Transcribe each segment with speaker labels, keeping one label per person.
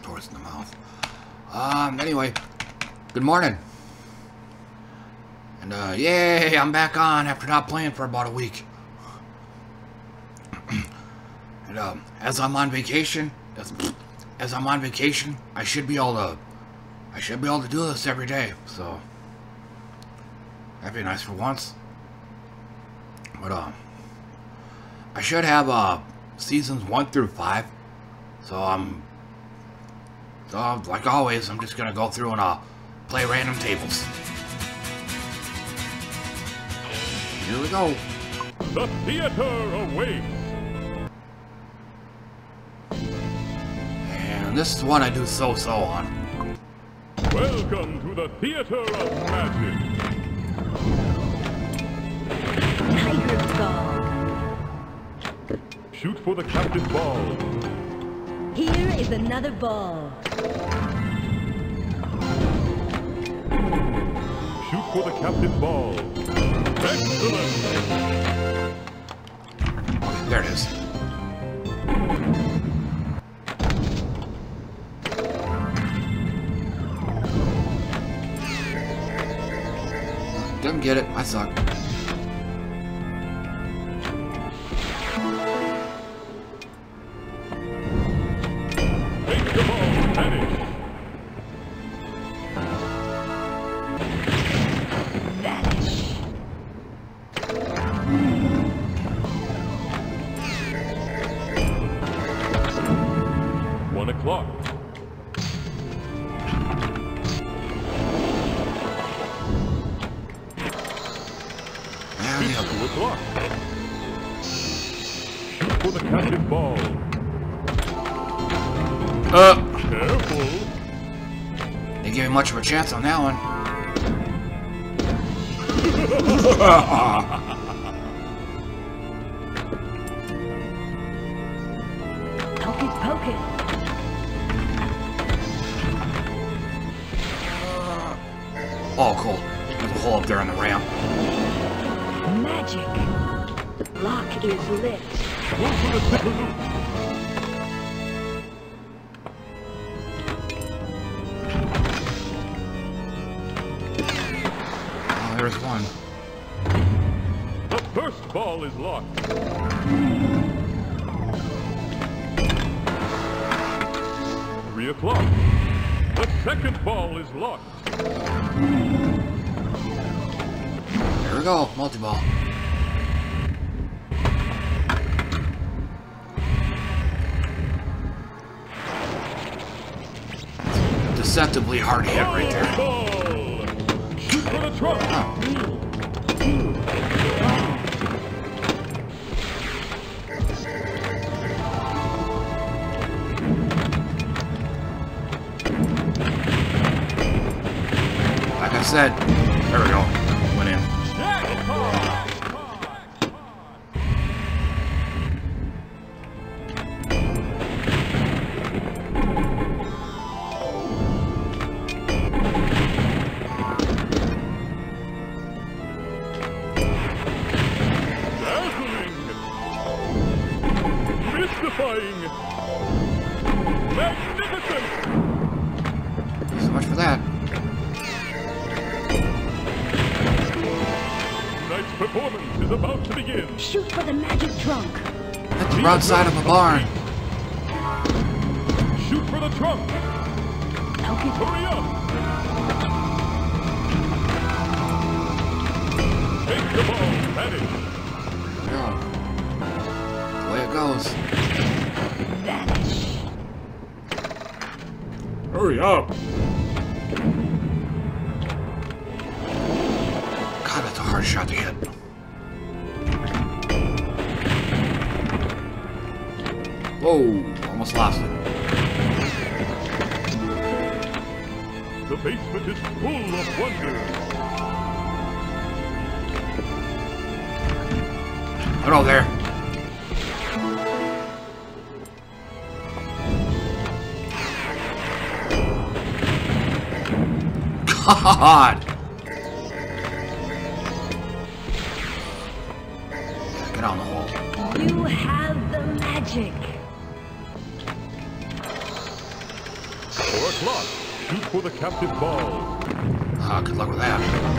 Speaker 1: towards the mouth. Anyway, good morning. And, yay, I'm back on after not playing for about a week. And, as I'm on vacation, I should be able to do this every day, so that'd be nice for once. But, I should have, seasons 1 through 5, so like always, I'm just gonna go through and, play random tables. Here we go.
Speaker 2: The theater awaits.
Speaker 1: And this is one I do so-so on.
Speaker 2: Welcome to the theater of magic.
Speaker 3: Tiger Ball.
Speaker 2: Shoot for the captain ball.
Speaker 3: Here is another ball.
Speaker 2: Shoot for the captain ball. Excellent.
Speaker 1: There it is. Didn't get it. I suck.
Speaker 2: Make the ball vanish.
Speaker 3: Vanish.
Speaker 2: 1 o'clock.
Speaker 1: And the other
Speaker 2: 2 o'clock. Shoot for the captain ball. Careful.
Speaker 1: Didn't give me much of a chance on that one.
Speaker 3: Hocus pocus.
Speaker 1: Oh, cool. There's a hole up there on the ramp.
Speaker 3: Magic. The block is lit.
Speaker 2: Go for the zipper loop.
Speaker 1: Oh, there's one.
Speaker 2: The first ball is locked. 3 o'clock. The second ball is locked.
Speaker 1: There we go. Multi-ball. Deceptively hard hit right there.
Speaker 2: Ball. Shoot for the trunk.
Speaker 1: Oh.
Speaker 3: 3, 2, 1.
Speaker 1: Like I said, there we go. Went in.
Speaker 2: Mystifying. Magnificent.
Speaker 1: So much for that.
Speaker 2: Tonight's performance is about to begin.
Speaker 3: Shoot for the magic trunk.
Speaker 1: At the broadside of a barn.
Speaker 2: Shoot for the trunk.
Speaker 3: Hocus
Speaker 2: Hurry up. Make the ball vanish.
Speaker 1: There we go. The way it goes.
Speaker 3: vanish.
Speaker 2: Hurry up.
Speaker 1: God, that's a hard shot to hit. Whoa, almost lost it.
Speaker 2: The basement is full of wonders.
Speaker 1: Hello there. God! Get on the hole.
Speaker 3: You have the magic.
Speaker 2: is locked. Shoot for the captive ball.
Speaker 1: Ah, good luck with that.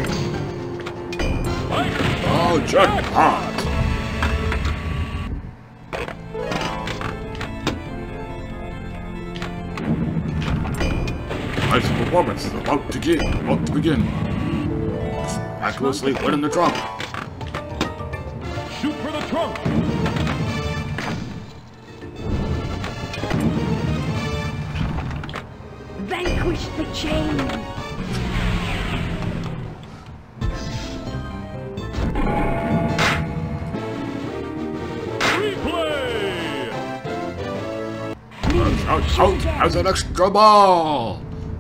Speaker 2: Oh,
Speaker 1: jackpot! Nice performance is about to begin. Miraculously winning the trunk.
Speaker 2: Shoot for the trunk.
Speaker 3: Vanquish the chain.
Speaker 2: Replay.
Speaker 1: Out as an extra ball.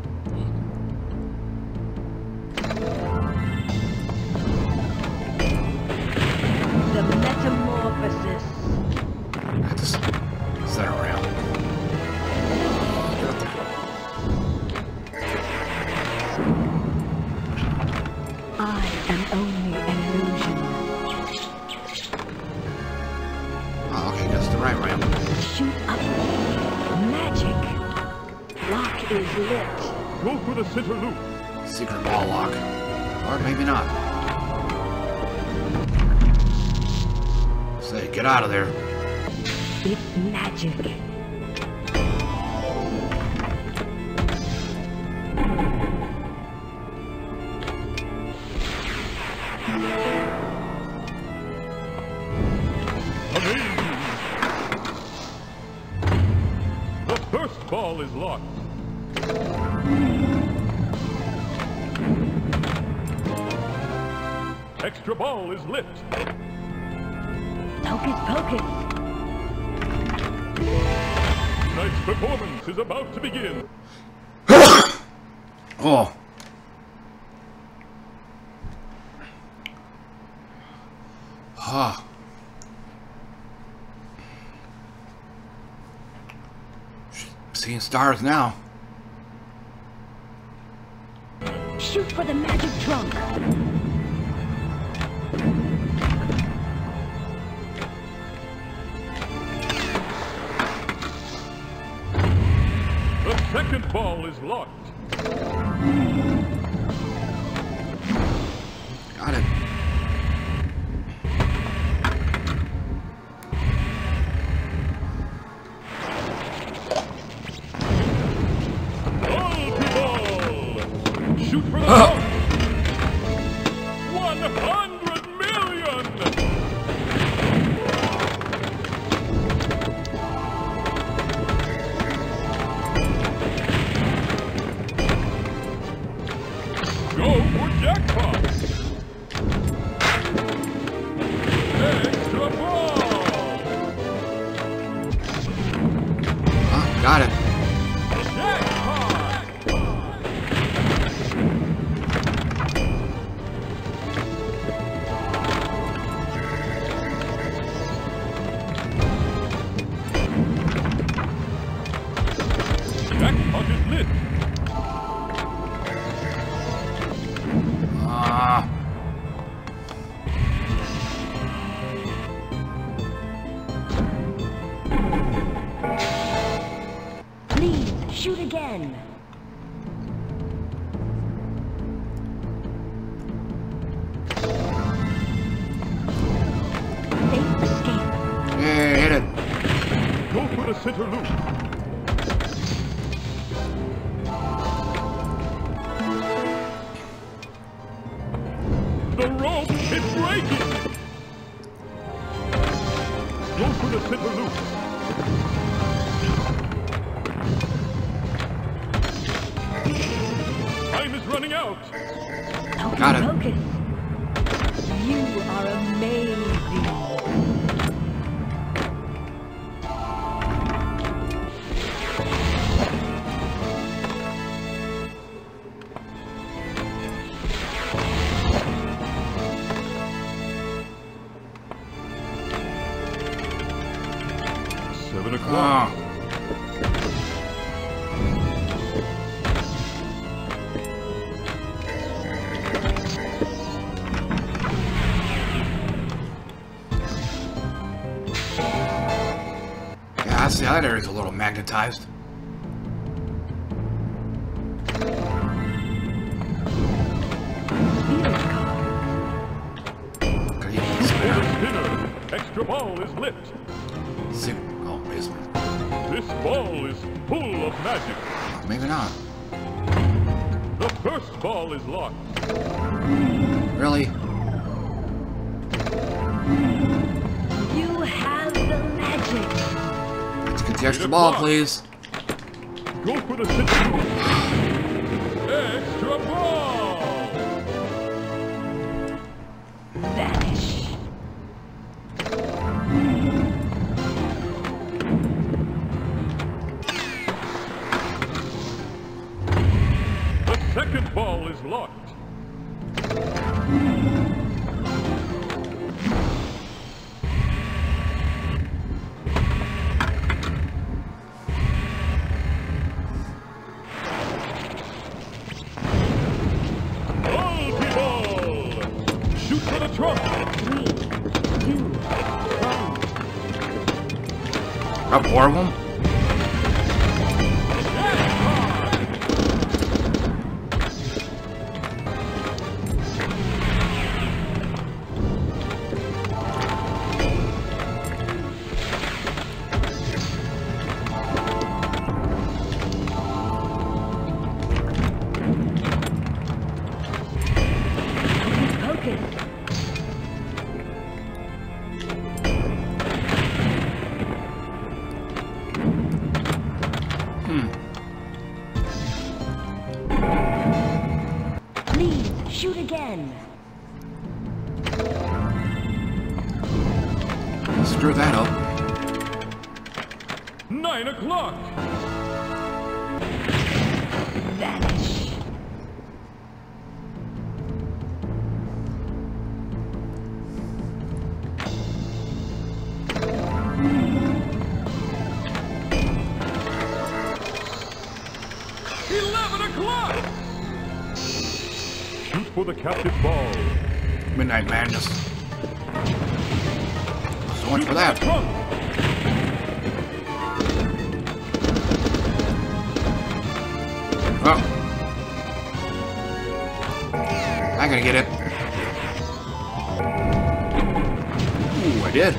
Speaker 3: The metamorphosis.
Speaker 1: I just set it around. Get up there.
Speaker 3: I am only an illusion.
Speaker 1: Oh, okay, that's the right ramp.
Speaker 3: Shoot up. Magic. Lock is lit.
Speaker 2: Go for the center loop.
Speaker 1: Secret ball lock. Or maybe not. Say, get out of there.
Speaker 3: It's magic.
Speaker 2: Amazing. The first ball is locked. Extra ball is lit.
Speaker 3: Hocus pocus.
Speaker 2: Tonight's performance is about to begin.
Speaker 1: Oh. Ah. Seeing stars now.
Speaker 3: Shoot for the magic trunk.
Speaker 2: The second ball is locked.
Speaker 1: Got it.
Speaker 2: Shoot for the trunk. 100 million. Go for jackpot. Extra ball.
Speaker 1: Got it.
Speaker 2: Jackpot is lit.
Speaker 3: Please shoot again. Safe escape.
Speaker 1: Yeah, hit it.
Speaker 2: Go for the center loop. The rope is breaking. Go for the center loop. Time is running out.
Speaker 3: Hocus
Speaker 1: Got it.
Speaker 3: pocus. You are amazing.
Speaker 2: Seven o'clock.
Speaker 1: Yeah, I see that area's a little magnetized.
Speaker 2: extra ball is lit.
Speaker 1: Oh, basement.
Speaker 2: This ball is full of magic.
Speaker 1: Maybe not.
Speaker 2: The first ball is locked.
Speaker 1: Really?
Speaker 3: You have the magic.
Speaker 1: Let's get the extra ball, please.
Speaker 2: Go for the center. Extra ball.
Speaker 3: Vanish.
Speaker 2: The second ball is locked. Multi-ball. Shoot for the trump.
Speaker 3: 3, 2, 1.
Speaker 1: Got 4 of them?
Speaker 3: Poking. Lead. Shoot again.
Speaker 1: Screw that up.
Speaker 2: 9 o'clock.
Speaker 3: Vanish.
Speaker 2: Shoot for the captive ball.
Speaker 1: Midnight Madness. So much for that. Oh. I gotta get it. Ooh, I did.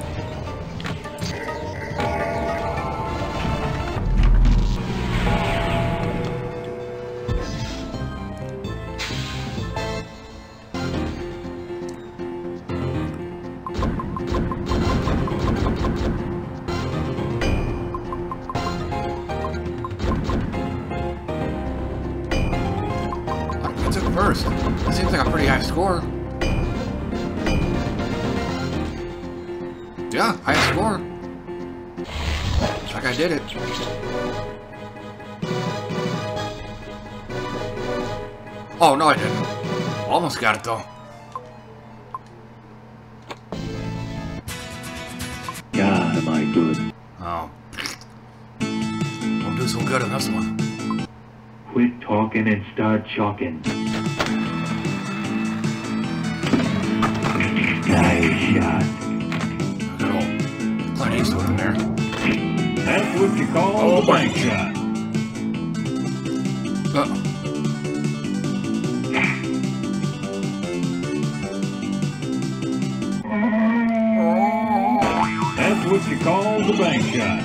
Speaker 1: I took first. That seems like a pretty high score. Yeah, high score. Looks like I did it. Oh, no, I didn't. Almost got it, though.
Speaker 4: God, am I good.
Speaker 1: Oh. Don't do so good on this one.
Speaker 4: Quit talking and start chalking. Nice shot.
Speaker 1: Good old Clint Eastwood in there.
Speaker 4: That's what you call a bank shot. That's what you call the bank shot.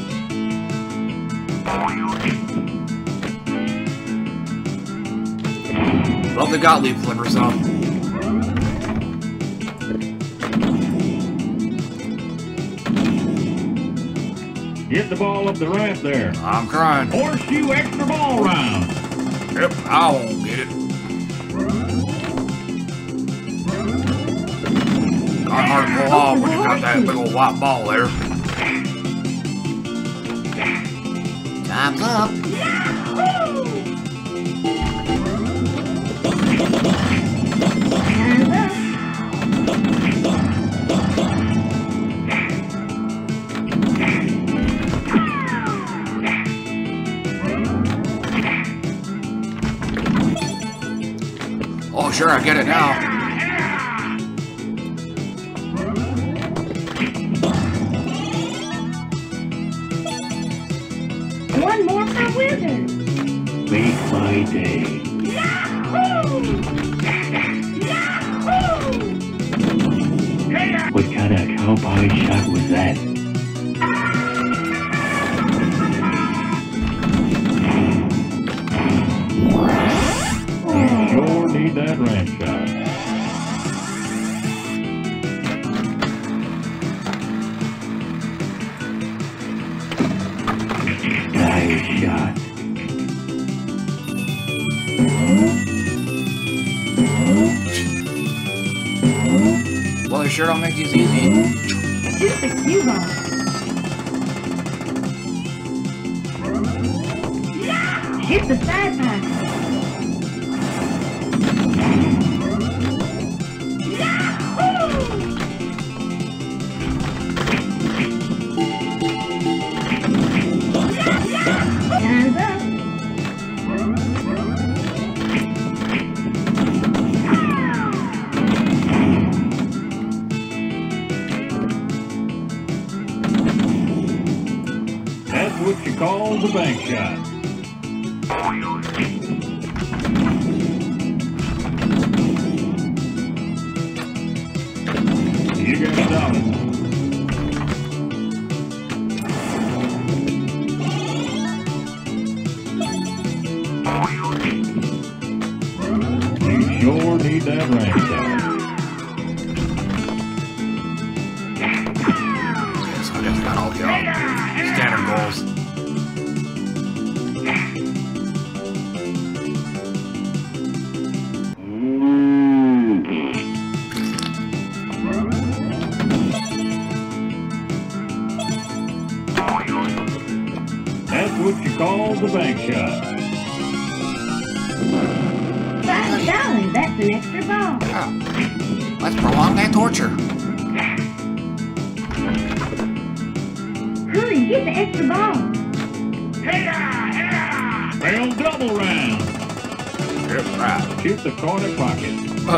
Speaker 1: Love the Gottlieb flippers, though.
Speaker 4: Get the ball up the ramp there.
Speaker 1: I'm crying.
Speaker 4: Horseshoe extra ball round.
Speaker 1: Yep, I won't get it. Not hard to pull off when you got that big old white ball there. Time's up. Oh, sure, I get it now.
Speaker 5: One more for Wizard.
Speaker 4: Make my day.
Speaker 5: Yahoo! Yahoo!
Speaker 4: What kind of cowboy shot was that?
Speaker 2: You sure need that ranch shot.
Speaker 4: Nice shot.
Speaker 1: Well, they sure don't make these easy.
Speaker 5: Shoot the cue ball. Hit the side pack. Time's up.
Speaker 2: That's what you call the bank shot. You got it solid. You sure need that ranch shot.
Speaker 1: Okay, so I guess I got all the standard goals.
Speaker 2: That's what you call the bank shot.
Speaker 5: $5, that's an extra ball.
Speaker 1: Yeah. Let's prolong that torture.
Speaker 5: Hurry, get the extra ball.
Speaker 2: Well, double round.
Speaker 1: Yep, right.
Speaker 2: Shoot the corner pocket.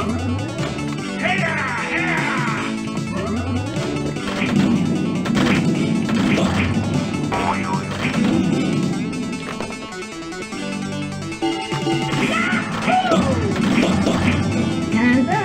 Speaker 5: Time's up.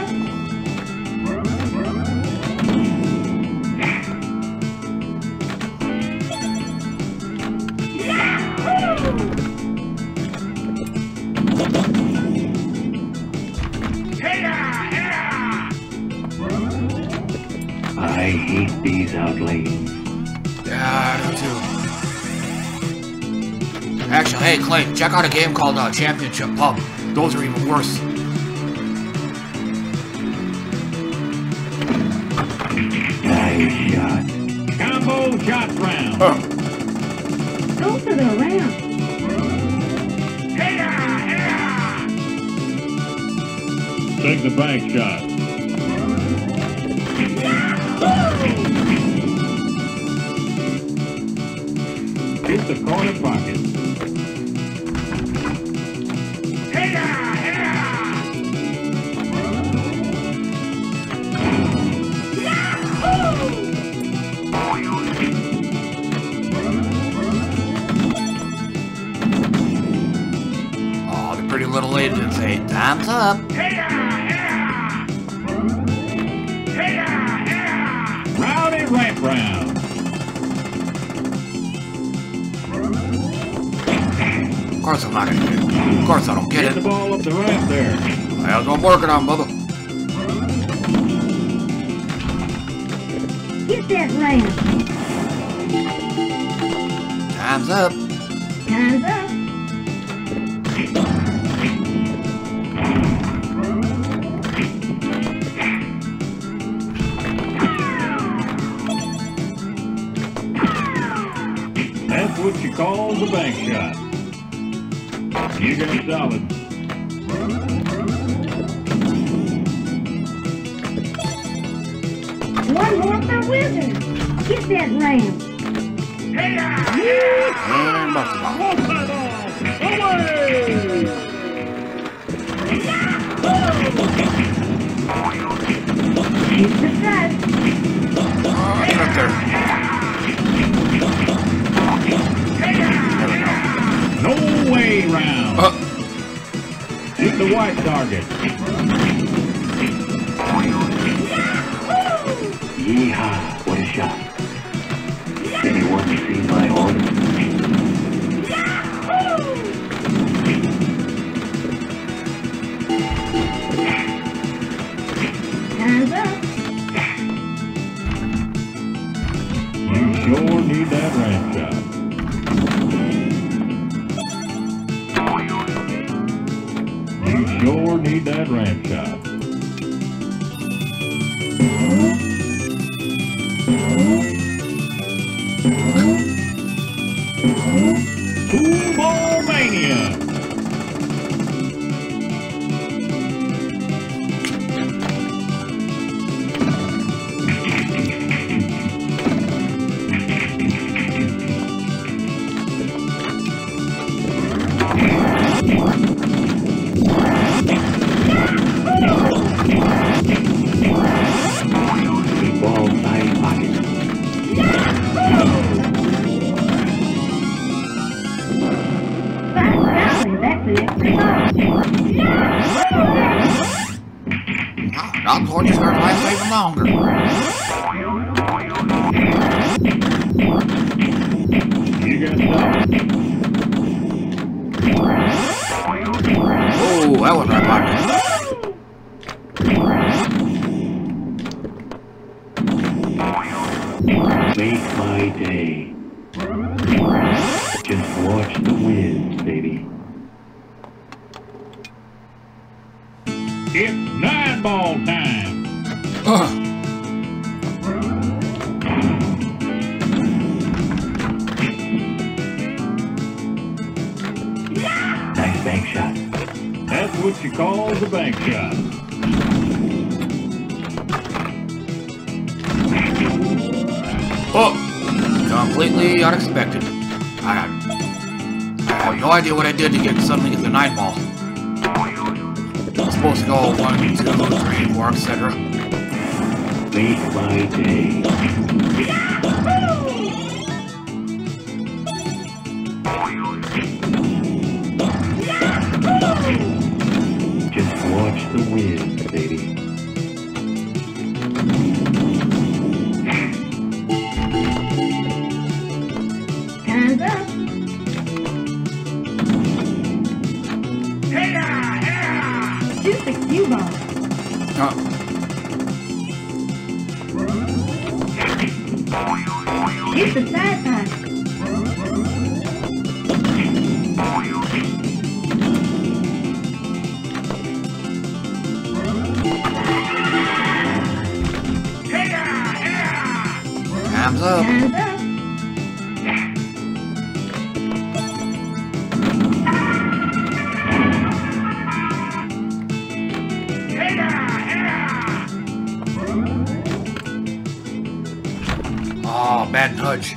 Speaker 4: I hate these outlays.
Speaker 1: Yeah, I do too. Actually, hey Clay, check out a game called Championship Pub. Those are even worse.
Speaker 4: Nice shot.
Speaker 2: Combo shot round.
Speaker 5: Go for the round.
Speaker 2: Take the bank shot. Hit the corner pocket.
Speaker 1: Oh, the pretty little lady didn't say, time's up.
Speaker 2: Rowdy ramp round.
Speaker 1: Of course I'm not gonna get it. Of course I don't get
Speaker 2: Get the
Speaker 1: it.
Speaker 2: ball up the ramp there.
Speaker 1: That's what I'm working on, Bubba.
Speaker 5: Get that round.
Speaker 1: Time's up.
Speaker 5: Time's up.
Speaker 2: That's what you call the bank shot. You got it solid.
Speaker 5: One more for Wizard. Get that round.
Speaker 1: And buck the ball.
Speaker 2: Walk that off. Away!
Speaker 5: Hit the side.
Speaker 1: Oh, get up there.
Speaker 2: No way round. Hit the white target.
Speaker 4: Yeehaw.
Speaker 2: sure need that ramp shot. You sure need that ramp shot. Pinball Mania!
Speaker 4: Pinball side pocket.
Speaker 5: By golly, that's an extra ball.
Speaker 1: Now the torch is going to last even longer.
Speaker 2: You got something.
Speaker 1: Oh, that was right pocket.
Speaker 4: Make my day. Just watch the whiz, baby.
Speaker 2: It's 9-ball time.
Speaker 4: Nice bank shot.
Speaker 2: That's what you call the bank shot.
Speaker 1: Oh, completely unexpected. I have no idea what I did to get something at the 9-ball. It's supposed to go 1, 2, 3, 4, etc.
Speaker 4: Make my day. Just watch the whiz, baby.
Speaker 5: Time's up. Shoot the cue ball. Shoot the side pocket.
Speaker 1: Time's up.
Speaker 5: Time's up.
Speaker 1: Oh, bad nudge.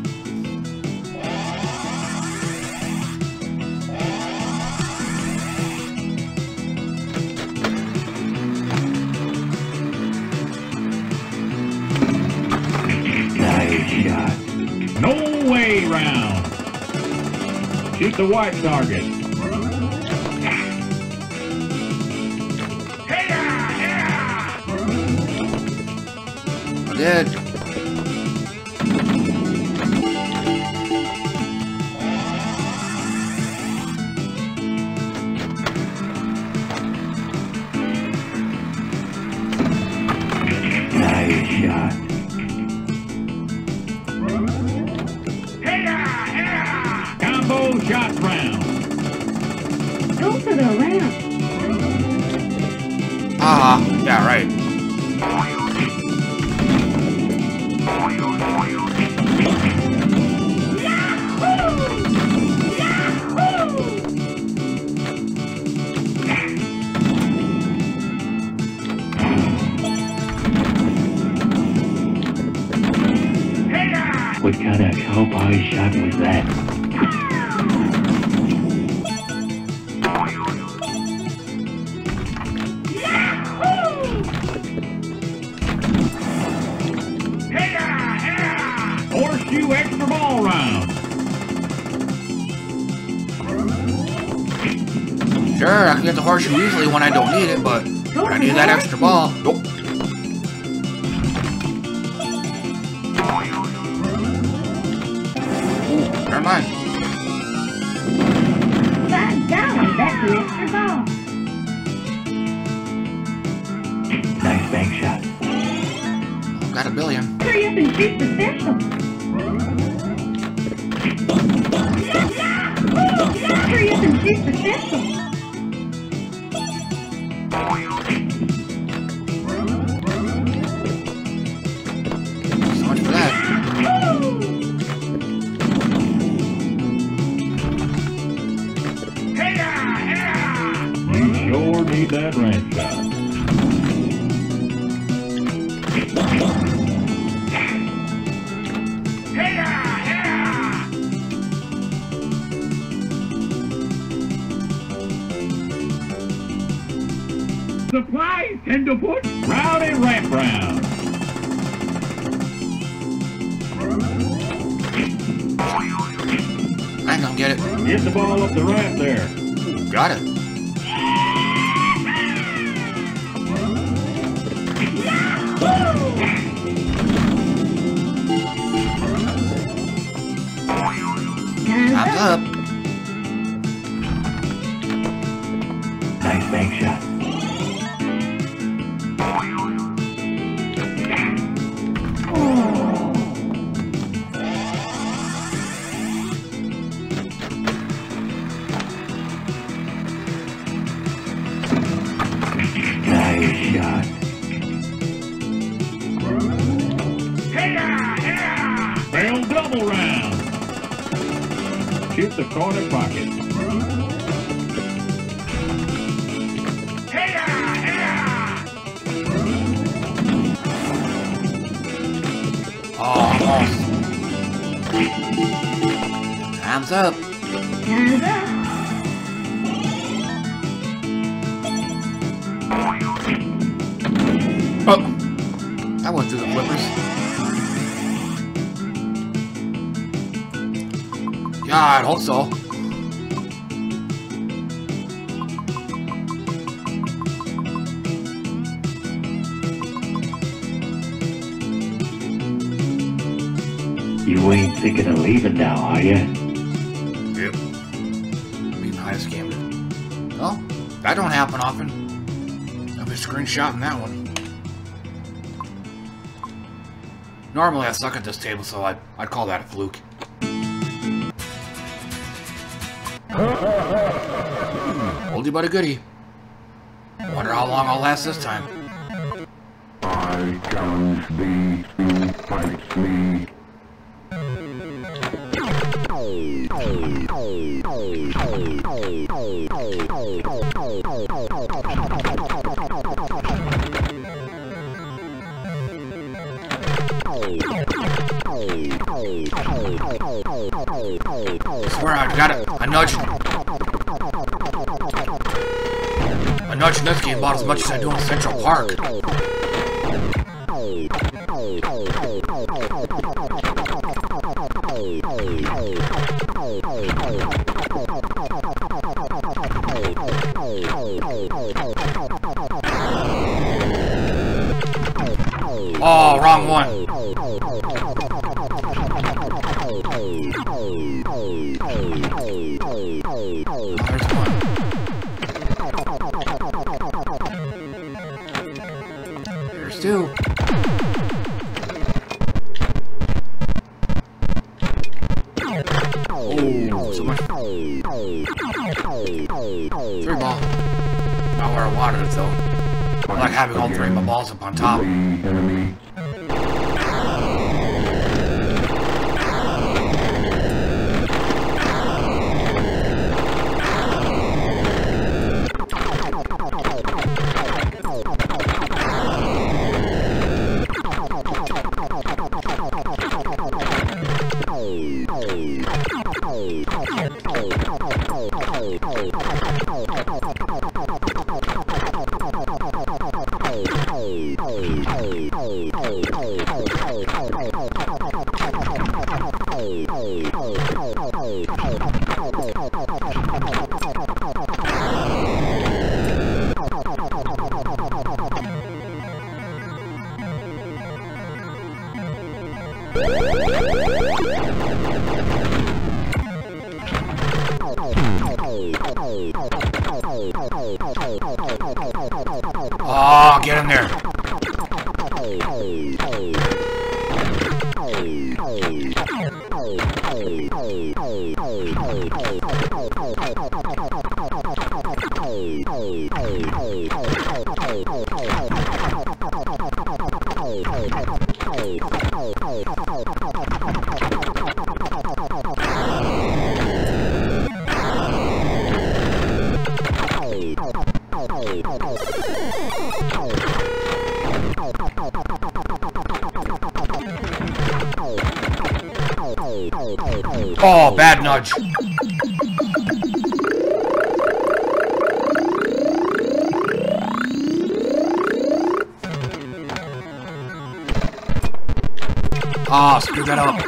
Speaker 4: Nice shot.
Speaker 2: No way round. Shoot the white target.
Speaker 1: I did.
Speaker 4: Nice shot.
Speaker 2: Combo shot round.
Speaker 5: Go for the ramp.
Speaker 1: Yeah, right.
Speaker 4: What kind of cowboy shot was that?
Speaker 2: Horseshoe extra ball round.
Speaker 1: Sure, I can get the horseshoe easily when I don't need it, but when I need that extra ball, nope. Ooh, never mind.
Speaker 5: By golly, that's an extra ball.
Speaker 4: Nice bank shot.
Speaker 1: Got a billion.
Speaker 5: Hurry up and shoot the special. She's successful.
Speaker 1: So much for that.
Speaker 2: You sure need that ranch shot. Supplies tenderfoot, rowdy ramp round.
Speaker 1: I ain't gonna get it.
Speaker 2: Get the ball up the ramp there.
Speaker 1: Got it. Time's up.
Speaker 4: Nice bank shot. Nice shot.
Speaker 2: Barrel double round. Shoot the corner pocket.
Speaker 1: Oh, almost. Time's up.
Speaker 5: Time's up.
Speaker 1: Oh, that went through the flippers. Yeah, I'd hope so.
Speaker 4: You ain't thinking of leaving now, are you?
Speaker 1: Yep. Being the highest game. Well, that don't happen often. I'll be screenshotting that one. Normally I suck at this table, so I'd call that a fluke. Oldie but a goodie. Wonder how long I'll last this time.
Speaker 6: I challenge thee to fight me.
Speaker 1: I swear I got it. A nudge. A nudge in this game about as much as I do in Central Park. Oh, wrong one. There's one. There's two. Oh, so much. Three ball. Not where I wanted it though. I like having all three of my balls up on top.
Speaker 6: Enemy.
Speaker 1: Oh, get in there. Oh, bad nudge. Ah, screw that up.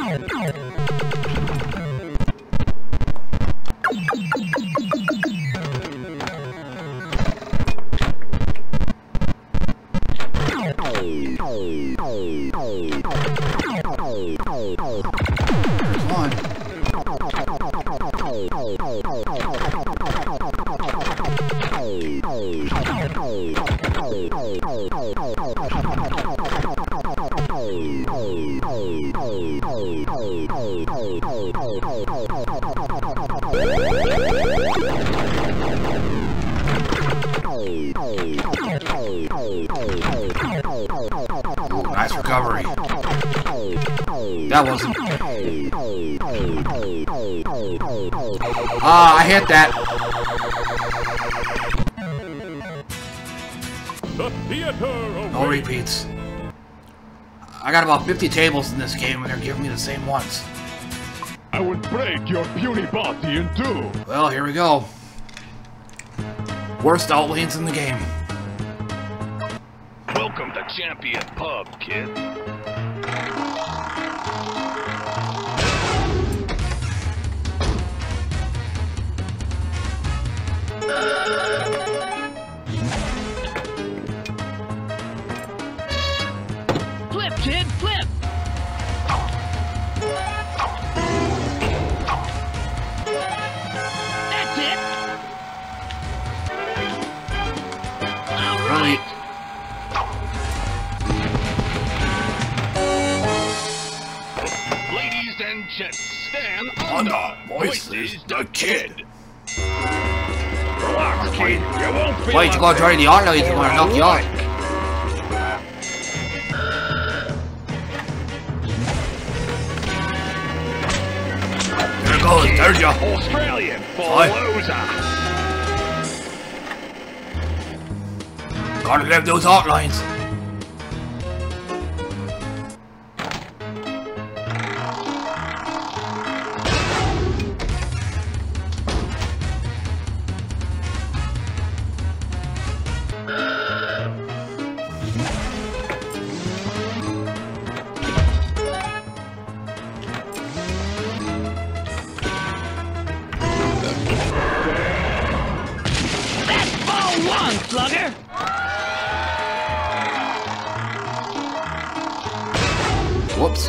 Speaker 1: There's one. Nice recovery. That wasn't. Ah, I hit that. No repeats. I got about 50 tables in this game and they're giving me the same ones.
Speaker 2: I would break your puny body in two.
Speaker 1: Well, here we go. Worst outlanes in the game.
Speaker 2: Welcome to Champion Pub, kid.
Speaker 7: Flip, kid, flip! That's it! All right!
Speaker 2: Ladies and gents, stand on the voices the kid. Relax, kid. You won't feel
Speaker 1: Wait, you gotta try the outlanes if you wanna knock you out. There it goes, there's ya.
Speaker 2: Australian for loser.
Speaker 1: Gotta live those outlines.
Speaker 7: That's ball one, slugger!
Speaker 1: Whoops.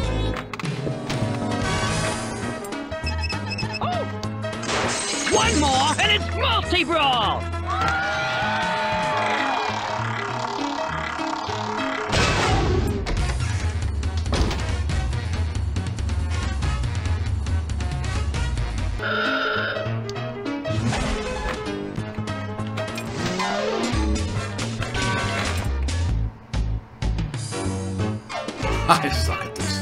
Speaker 7: Oh! One more, and it's multi-brawl!
Speaker 1: I suck at this.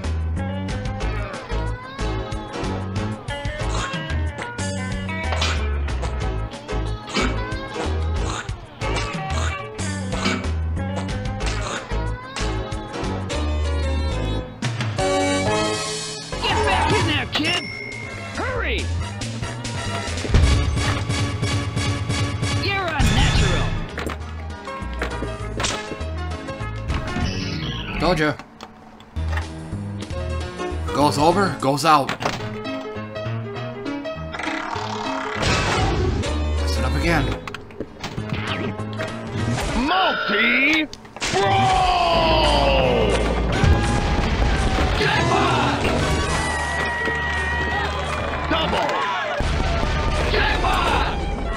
Speaker 7: Get back in there, kid! Hurry! You're a natural!
Speaker 1: Told ya. Goes over, goes out. Mess it up again.
Speaker 2: Multi-brawl! Jackpot! Double! Jackpot!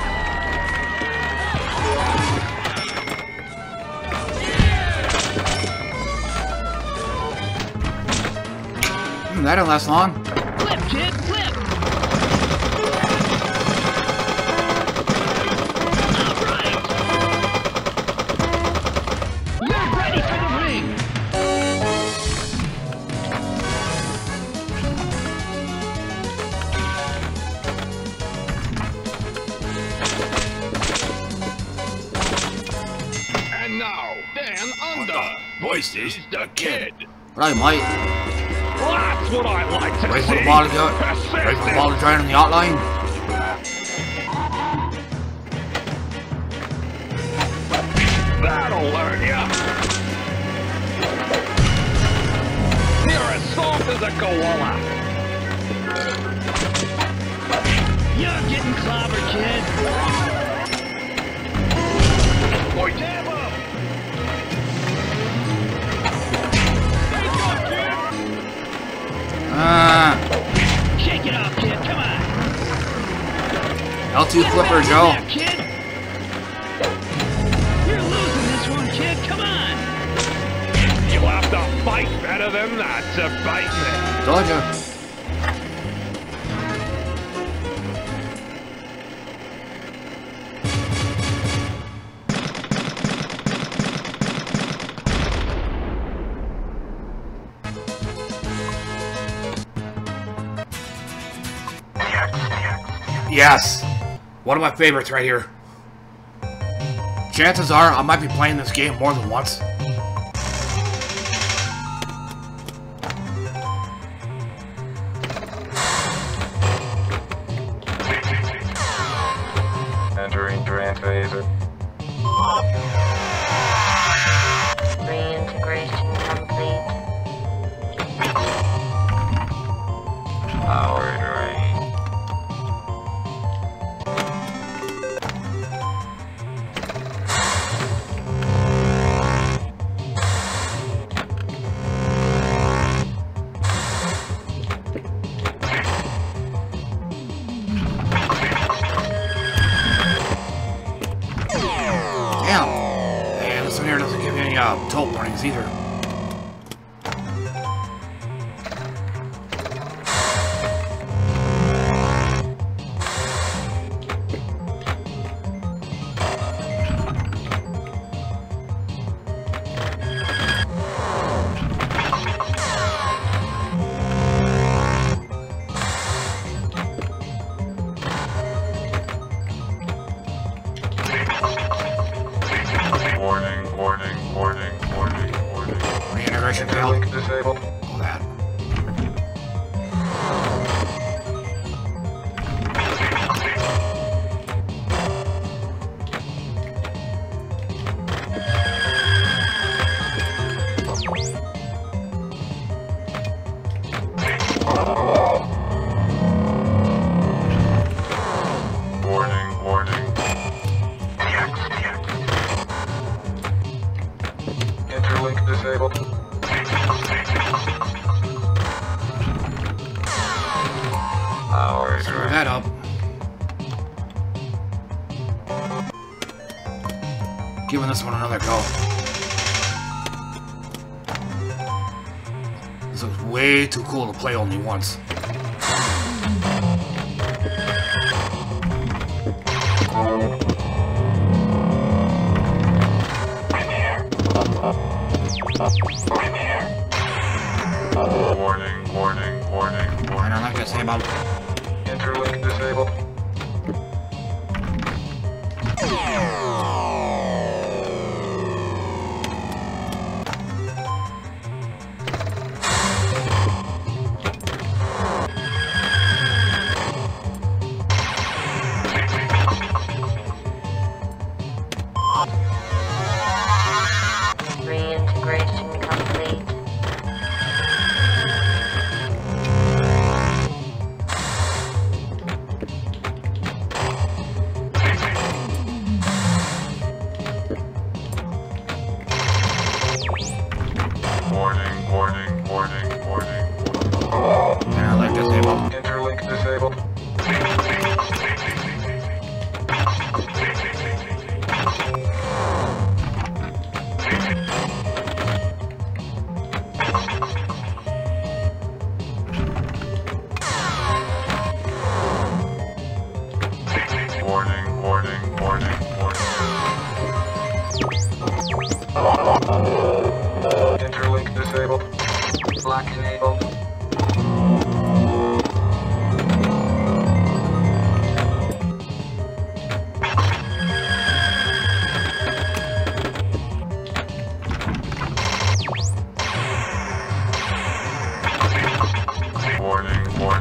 Speaker 1: That didn't last long.
Speaker 7: Flip, kid, flip! All right! You're ready for the ring!
Speaker 2: And now, Dan Under voices the kid.
Speaker 1: But I might.
Speaker 7: That's what I like to
Speaker 1: Ready for
Speaker 7: see.
Speaker 1: the ball to go. Ready for the ball to join on the outline.
Speaker 7: That'll learn ya. You're as soft as a koala. You're getting clobbered, kid. Boy, damn him! Wake up, kid! Shake it off, kid. Come on.
Speaker 1: L2 flipper, Joe.
Speaker 7: There, kid. You're losing this one, kid. Come on. You'll have to fight better than that to bite me.
Speaker 1: Told you. Yes! One of my favorites right here. Chances are I might be playing this game more than once.
Speaker 6: Entering drain phaser.
Speaker 8: Reintegration complete.
Speaker 6: Power drain.
Speaker 1: Damn! And this one here doesn't give me any toll warnings either. Reintegration failed.
Speaker 6: Disabled.
Speaker 1: All that.
Speaker 6: Warning. Interlink disabled. Power
Speaker 1: Screw
Speaker 6: drain.
Speaker 1: that up. Giving this one another go. This looks way too cool to play only once.
Speaker 6: Warning.
Speaker 1: And I'm not gonna say about
Speaker 6: Interlink disabled.
Speaker 8: Reintegration complete.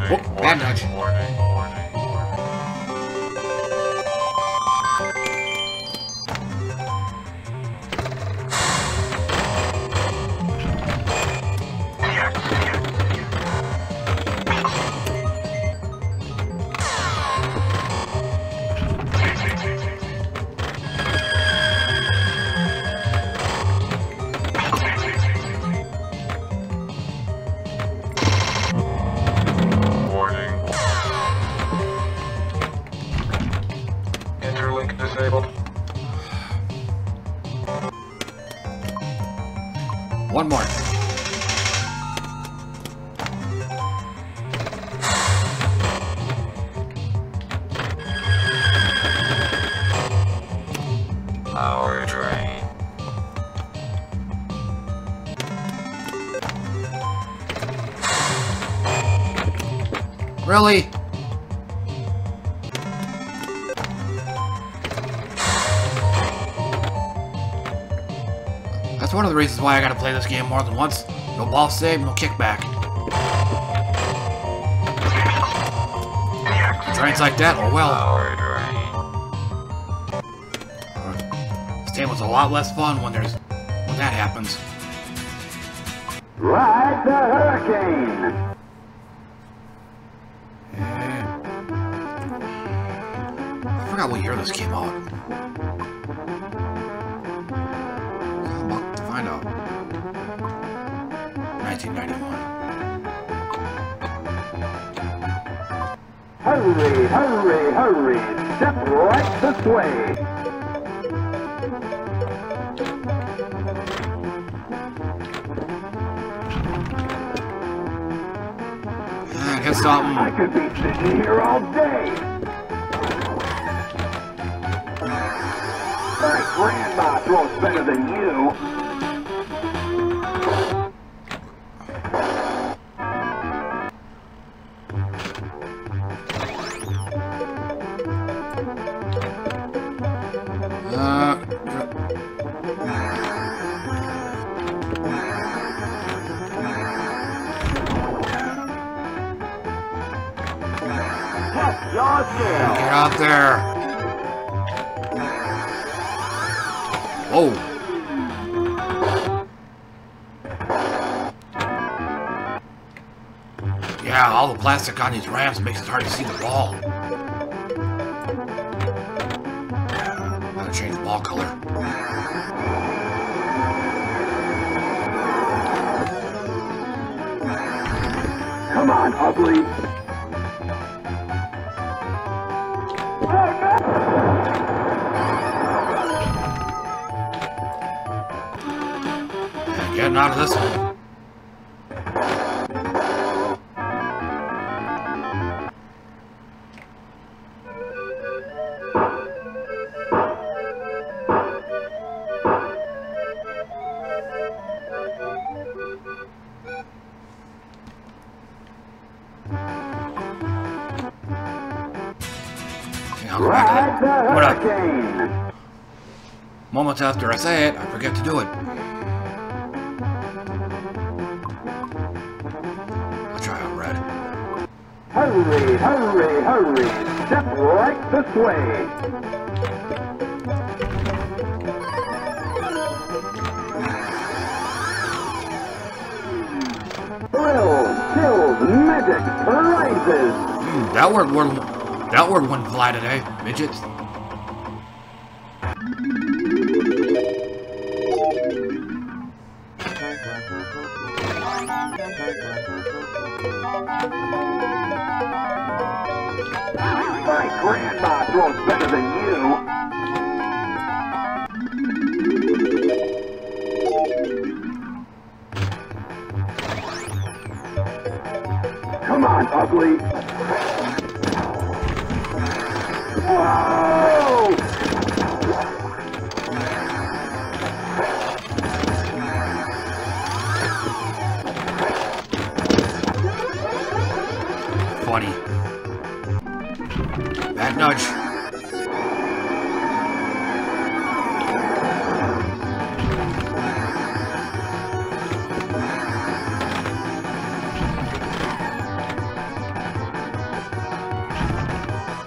Speaker 1: Oh, bad nudge.
Speaker 6: Warning, warning, warning. Warning. Interlink disabled.
Speaker 1: One more.
Speaker 6: Power drain.
Speaker 1: Really? That's one of the reasons why I gotta play this game more than once. No ball save, no kickback. Trains like that, oh well.
Speaker 6: Power drain.
Speaker 1: This game was a lot less fun when that happens.
Speaker 9: Ride the hurricane!
Speaker 1: I forgot what year this came out. I'm about to find out. 1991.
Speaker 9: Hurry, hurry, hurry! Step right this way!
Speaker 1: Get something.
Speaker 9: I could be sitting here all day! My grandma throws better than you!
Speaker 1: Get out there. Whoa. Yeah, all the plastic on these ramps makes it hard to see the ball. Gotta change the ball color.
Speaker 9: Come on, ugly!
Speaker 1: Getting out of this one.
Speaker 9: Ride the hurricane!
Speaker 1: Moments after I say it, I forget to do it. I'll try out red.
Speaker 9: Hurry, hurry, hurry! Step right this way! Thrills, chills, magic, prizes!
Speaker 1: That word wouldn't fly today, midgets.
Speaker 9: My grandma throws better than you! Come on, ugly! Whoa!
Speaker 1: Funny. Bad nudge.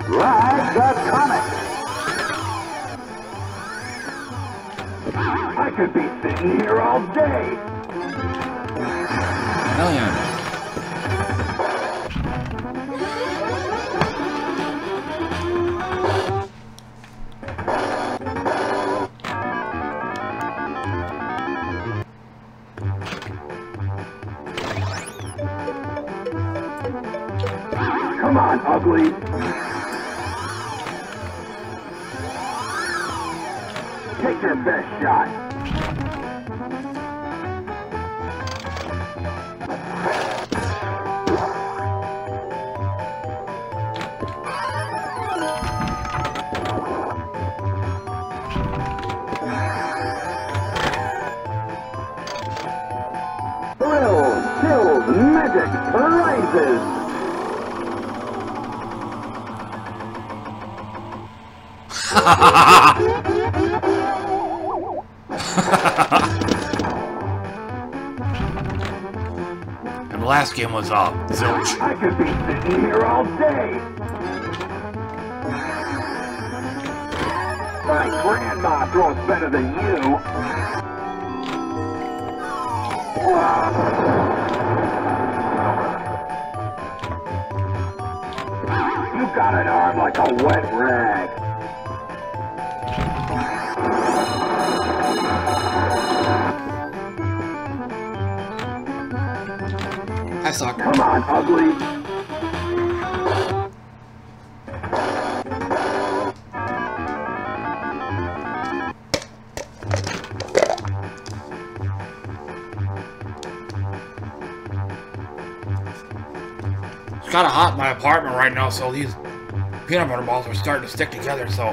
Speaker 9: Like the comic. I could be sitting here all day.
Speaker 1: Hell yeah.
Speaker 9: Come on, ugly. Take your best shot. Thrills, chills, magic, prizes.
Speaker 1: And the last game was zilch.
Speaker 9: I could be sitting here all day. My grandma throws better than you. You got an arm like a wet rag.
Speaker 1: I suck.
Speaker 9: Come on, ugly.
Speaker 1: It's kind of hot in my apartment right now, so these peanut butter balls are starting to stick together, so.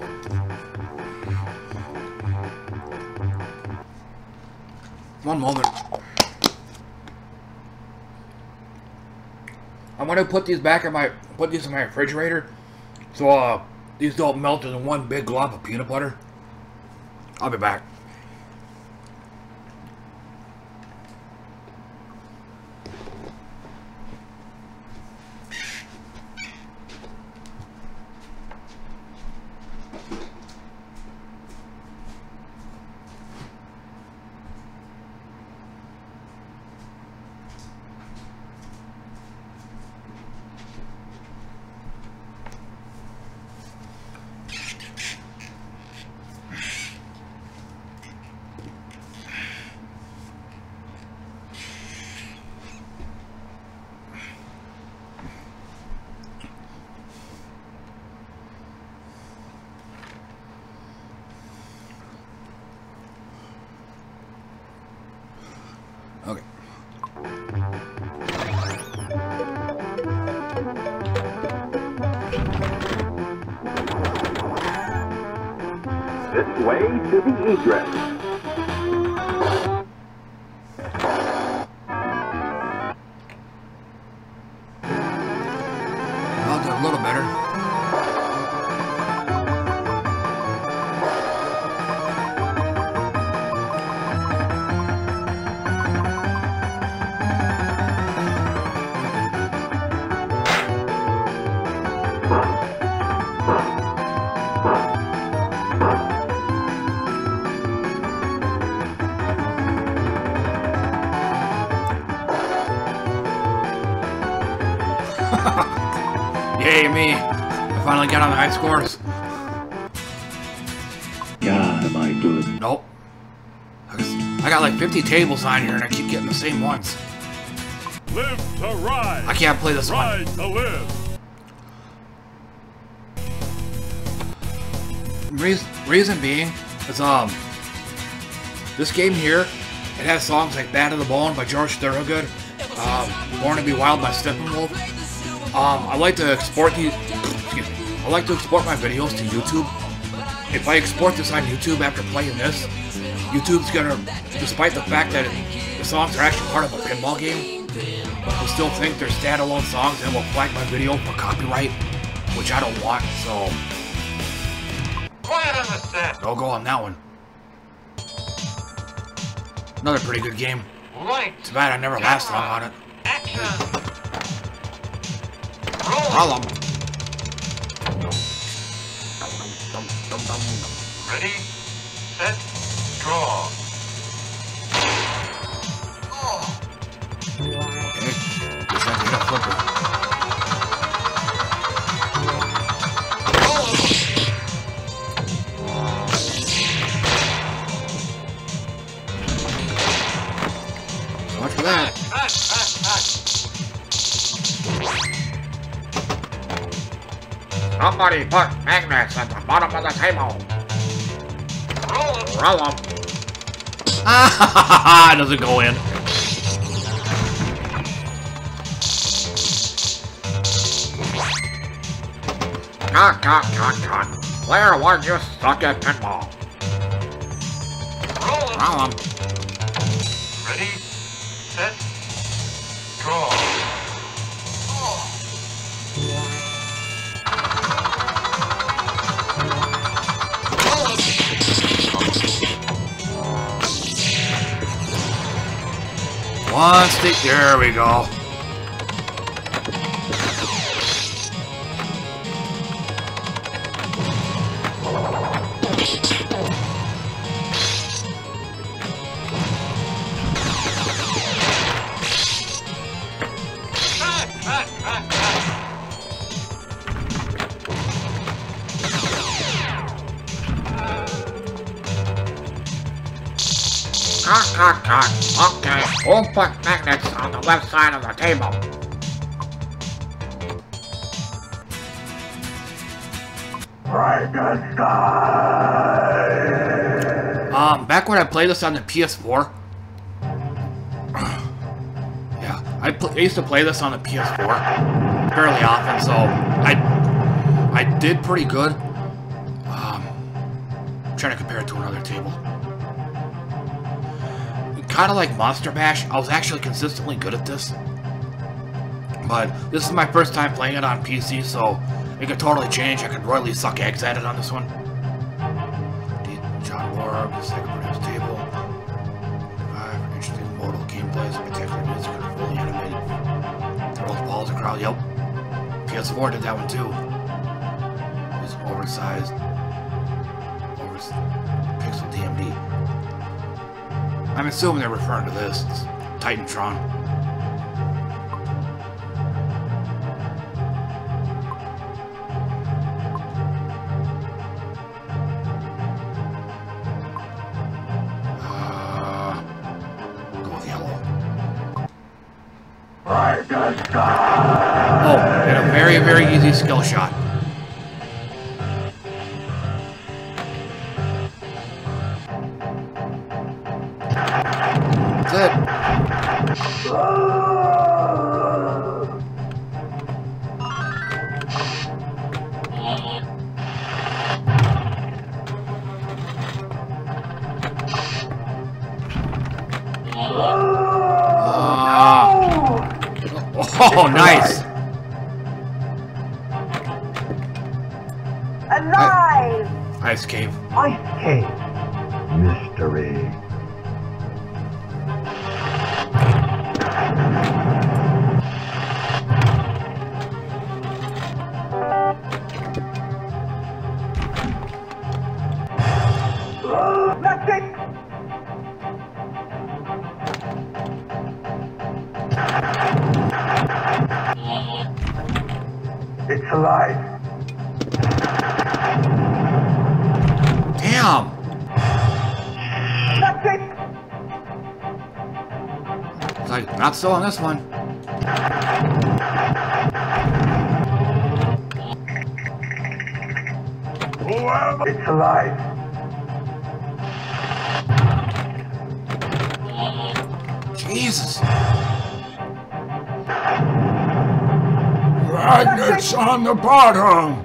Speaker 1: One moment. I'm gonna put these back in my refrigerator, so these don't melt in one big glob of peanut butter. I'll be back. Okay.
Speaker 9: This way to the egress.
Speaker 1: I'll do a little better. Yay, me. I finally got on the high scores.
Speaker 4: God, am I good.
Speaker 1: Nope. I got like 50 tables on here and I keep getting the same ones.
Speaker 7: Live to ride.
Speaker 1: I can't play this one.
Speaker 7: Ride to live.
Speaker 1: Reason being is this game here, it has songs like Bad to the Bone by George Thorogood, Born to Be Wild by Steppenwolf. I like to export these. Excuse me. I like to export my videos to YouTube. If I export this on YouTube after playing this, YouTube's gonna, despite the fact that the songs are actually part of a pinball game, will still think they're standalone songs and will flag my video for copyright, which I don't want. So
Speaker 6: Quiet on the set.
Speaker 1: don't go on that one. Another pretty good game.
Speaker 6: Light.
Speaker 1: Too bad I never last long on it.
Speaker 6: Action.
Speaker 1: Problem.
Speaker 6: Ready, set, draw.
Speaker 1: Okay. Looks like we got flipper. So much for that.
Speaker 10: Somebody put magnets at the bottom of the table. Roll them.
Speaker 1: Ah, doesn't go in.
Speaker 10: Cut. Where was you stuck at pinball?
Speaker 1: Roll 'em.
Speaker 6: Ready, set, draw.
Speaker 1: One stick. There we go.
Speaker 10: Cut. Okay, who put magnets on the left side of the table?
Speaker 1: Back when I played this on the PS4. Yeah, I used to play this on the PS4 fairly often, so I did pretty good. Trying to compare it to another table. Kind of like Monster Bash, I was actually consistently good at this. But this is my first time playing it on PC, so it could totally change. I could royally suck eggs at it on this one. John Warb, the second produced table. 5 interesting modal gameplay, spectacular music, and fully animated. Throws balls across. Yep. PS4 did that one too. It's oversized. Pixel DMD. I'm assuming they're referring to this. It's Titantron. Go with yellow. Oh, and a very, very easy skill shot. That's it. Oh, nice.
Speaker 9: Alive!
Speaker 1: Ice cave.
Speaker 9: Ice cave. Mystery. That's it! It's alive.
Speaker 1: Damn.
Speaker 9: That's it!
Speaker 1: It's like, not so on this one.
Speaker 9: It's alive.
Speaker 1: Jesus. Magnets on the bottom.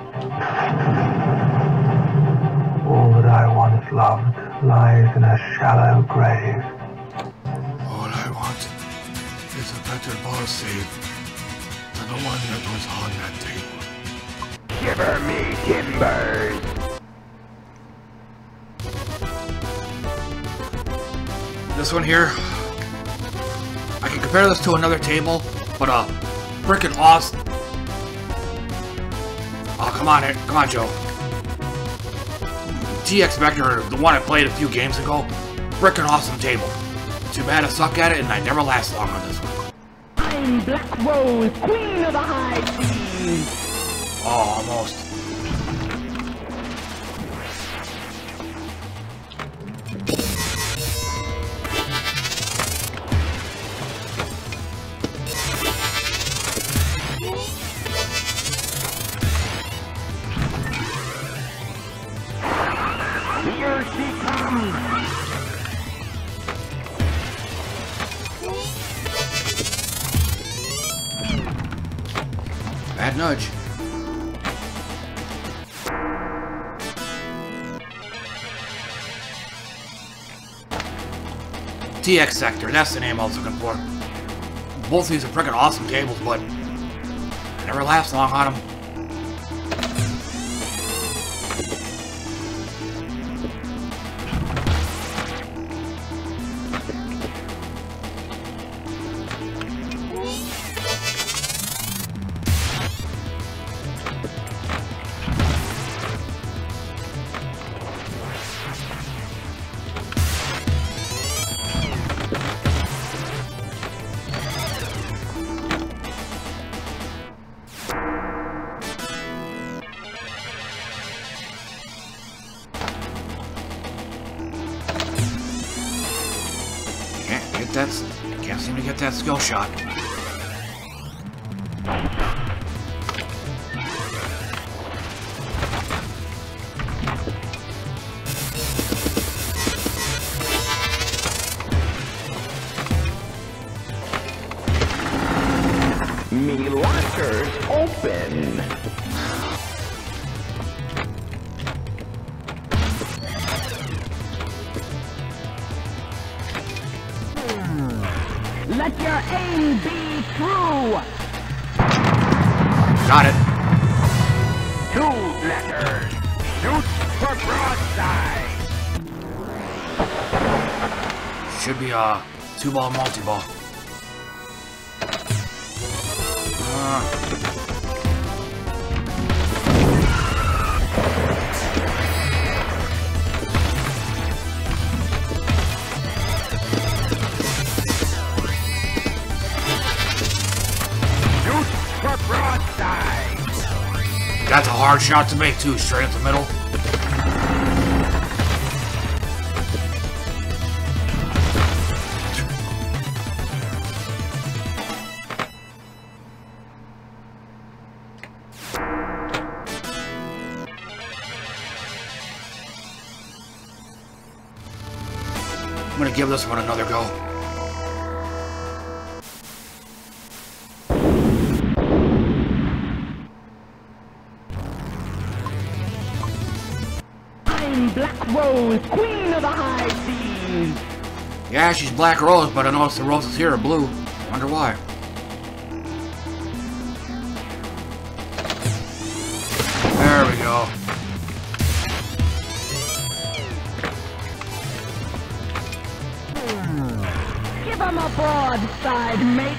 Speaker 9: All that I once loved lies in a shallow grave.
Speaker 1: All I want is a better ball save than the one that was on that table.
Speaker 9: Shiver me timbers!
Speaker 1: This one here, I can compare this to another table, but frickin' awesome. Oh, come on, Joe. TX Vector, the one I played a few games ago, frickin' awesome table. Too bad I suck at it and I never last long on this one.
Speaker 11: I'm Black Rose, Queen of the High Seas.
Speaker 1: Oh, almost.
Speaker 11: Here she comes.
Speaker 1: Bad nudge. TX Sector, that's the name I was looking for. Both of these are freaking awesome tables, but I never last long on them. Can't seem to get that skill shot.
Speaker 11: Me lockers open. Let your aim be true.
Speaker 1: Got it.
Speaker 11: 2 letters. Shoot for broadside.
Speaker 1: Should be a 2-ball multi-ball. That's a hard shot to make too, straight up the middle. I'm gonna give this one another go.
Speaker 11: Black Rose, Queen of the High Seas.
Speaker 1: Yeah, she's Black Rose, but I noticed the roses here are blue. Wonder why. There we go.
Speaker 11: Give him a broadside, mate.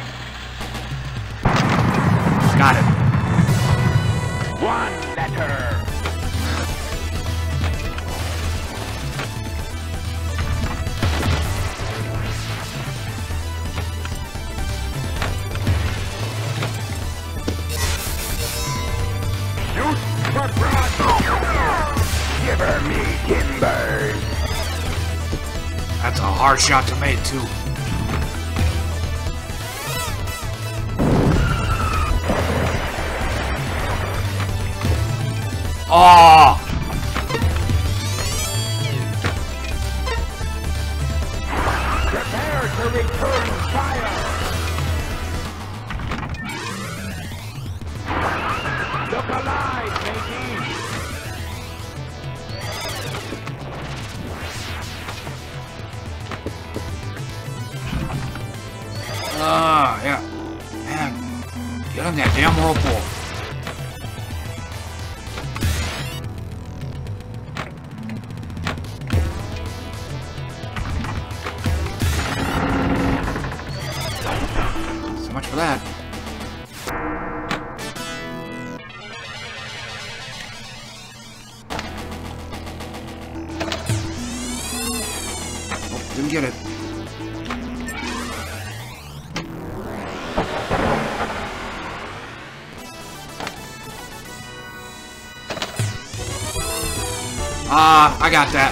Speaker 1: Got it.
Speaker 11: 1 letter. Shiver me timbers.
Speaker 1: That's a hard shot to make too. Oh!
Speaker 11: Prepare to return fire. Look alive, matey.
Speaker 1: Yeah. Man, get on that damn whirlpool. So much for that. Couldn't get it. I got that.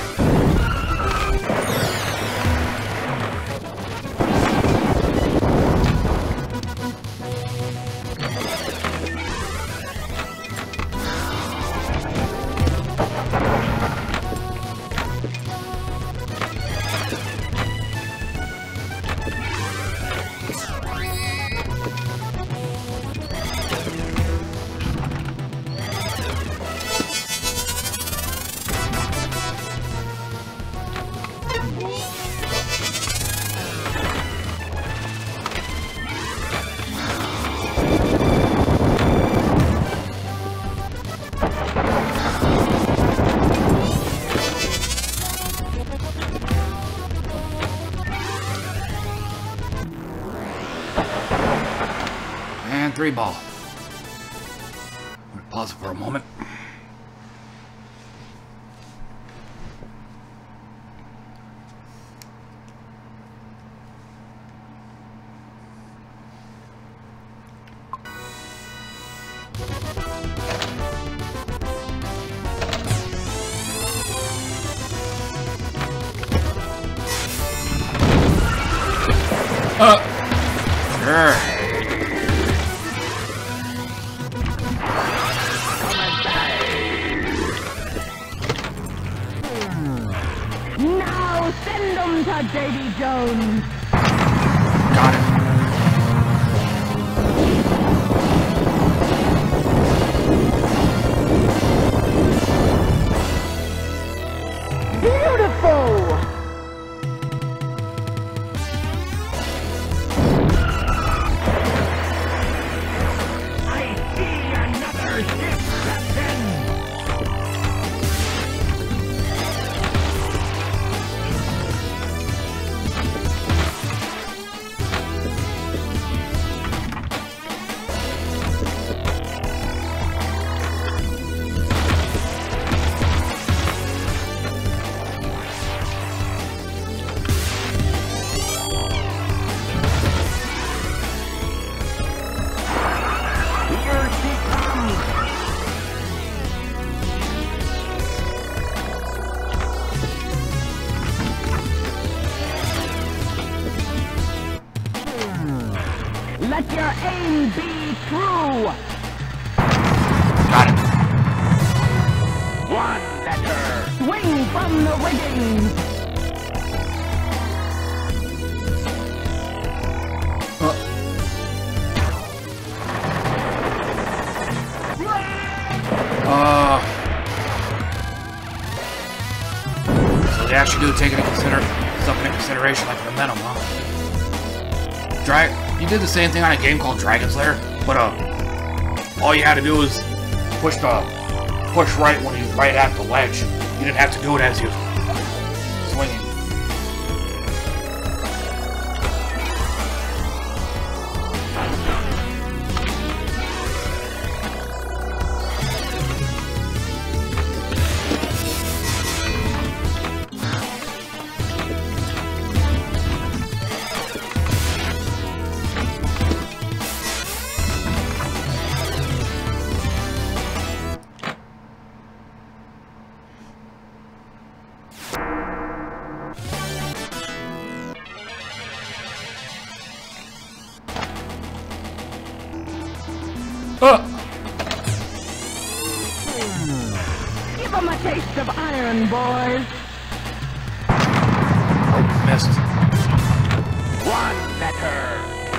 Speaker 1: And 3 ball. I'm gonna pause it for a moment. Sure.
Speaker 11: Now send them to Davy Jones.
Speaker 1: Got it.
Speaker 11: Beautiful. Let your aim be true.
Speaker 1: Got it.
Speaker 11: One better. Swing from the rigging.
Speaker 1: So they actually do take stuff into consideration like momentum, huh? You did the same thing on a game called Dragon's Lair, but all you had to do was push right when he was right at the ledge. You didn't have to do it as he was swinging.
Speaker 11: Give them a taste of iron, boys.
Speaker 1: Missed.
Speaker 11: One better.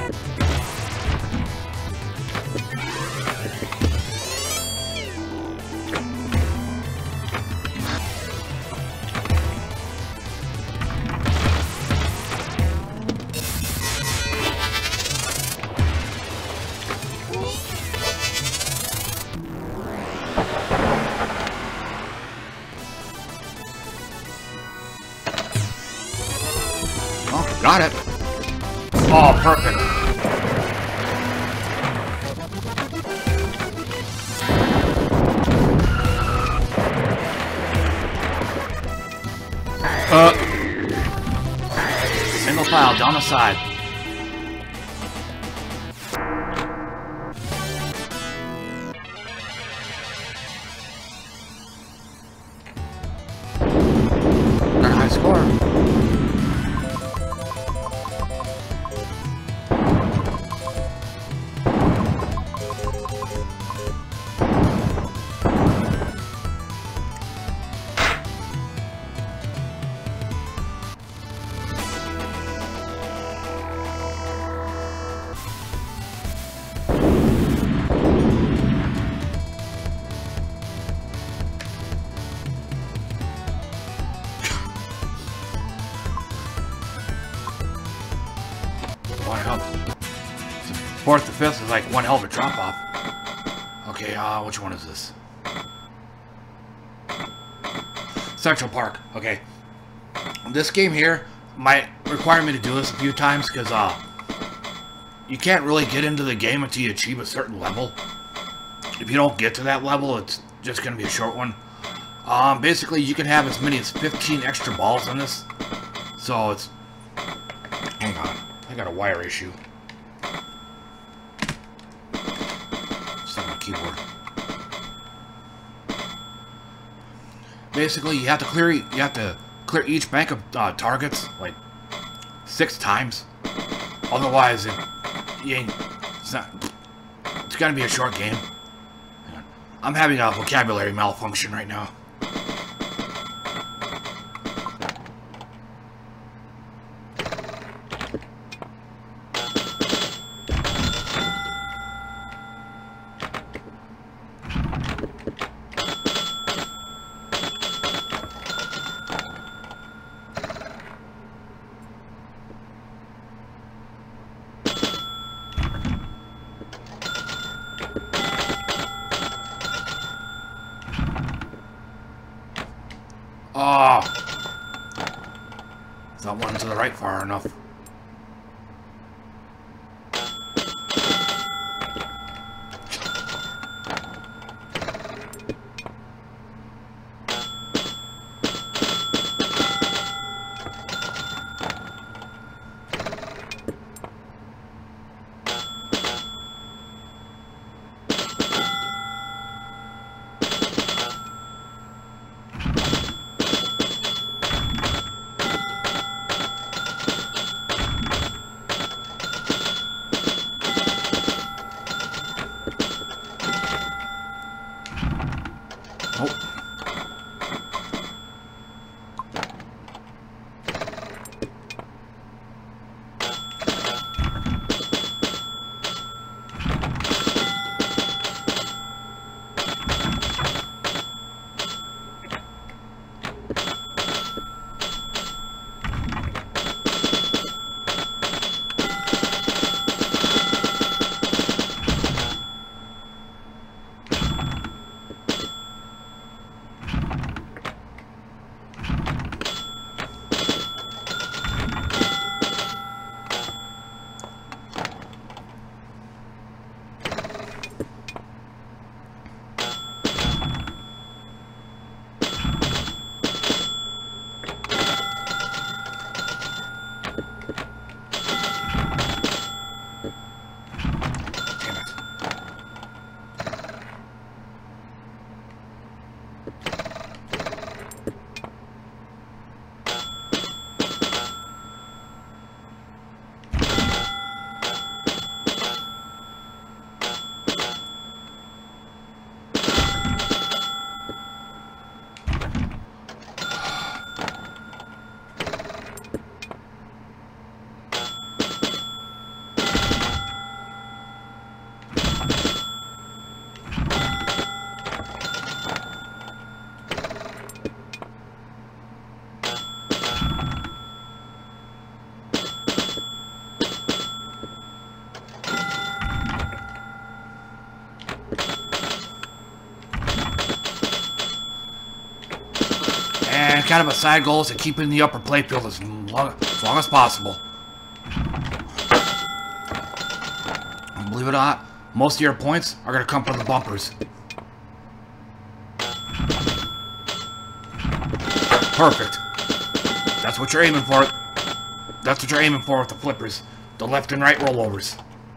Speaker 1: Oh, got it. Oh, perfect. pile down the side. Got a high score. Fourth to fifth is like one hell of a drop off. Okay, which one is this? Central Park. Okay. This game here might require me to do this a few times because you can't really get into the game until you achieve a certain level. If you don't get to that level, it's just going to be a short one. Basically, you can have as many as 15 extra balls in this. So it's... Hang on. I got a wire issue. Keyboard. Basically, you have to clear clear each bank of targets like 6 times. Otherwise, it's gonna be a short game. I'm having a vocabulary malfunction right now. It's not one to the right far enough. And kind of a side goal is to keep in the upper playfield as long as possible. And believe it or not, most of your points are going to come from the bumpers. Perfect. That's what you're aiming for. That's what you're aiming for with the flippers. The left and right rollovers.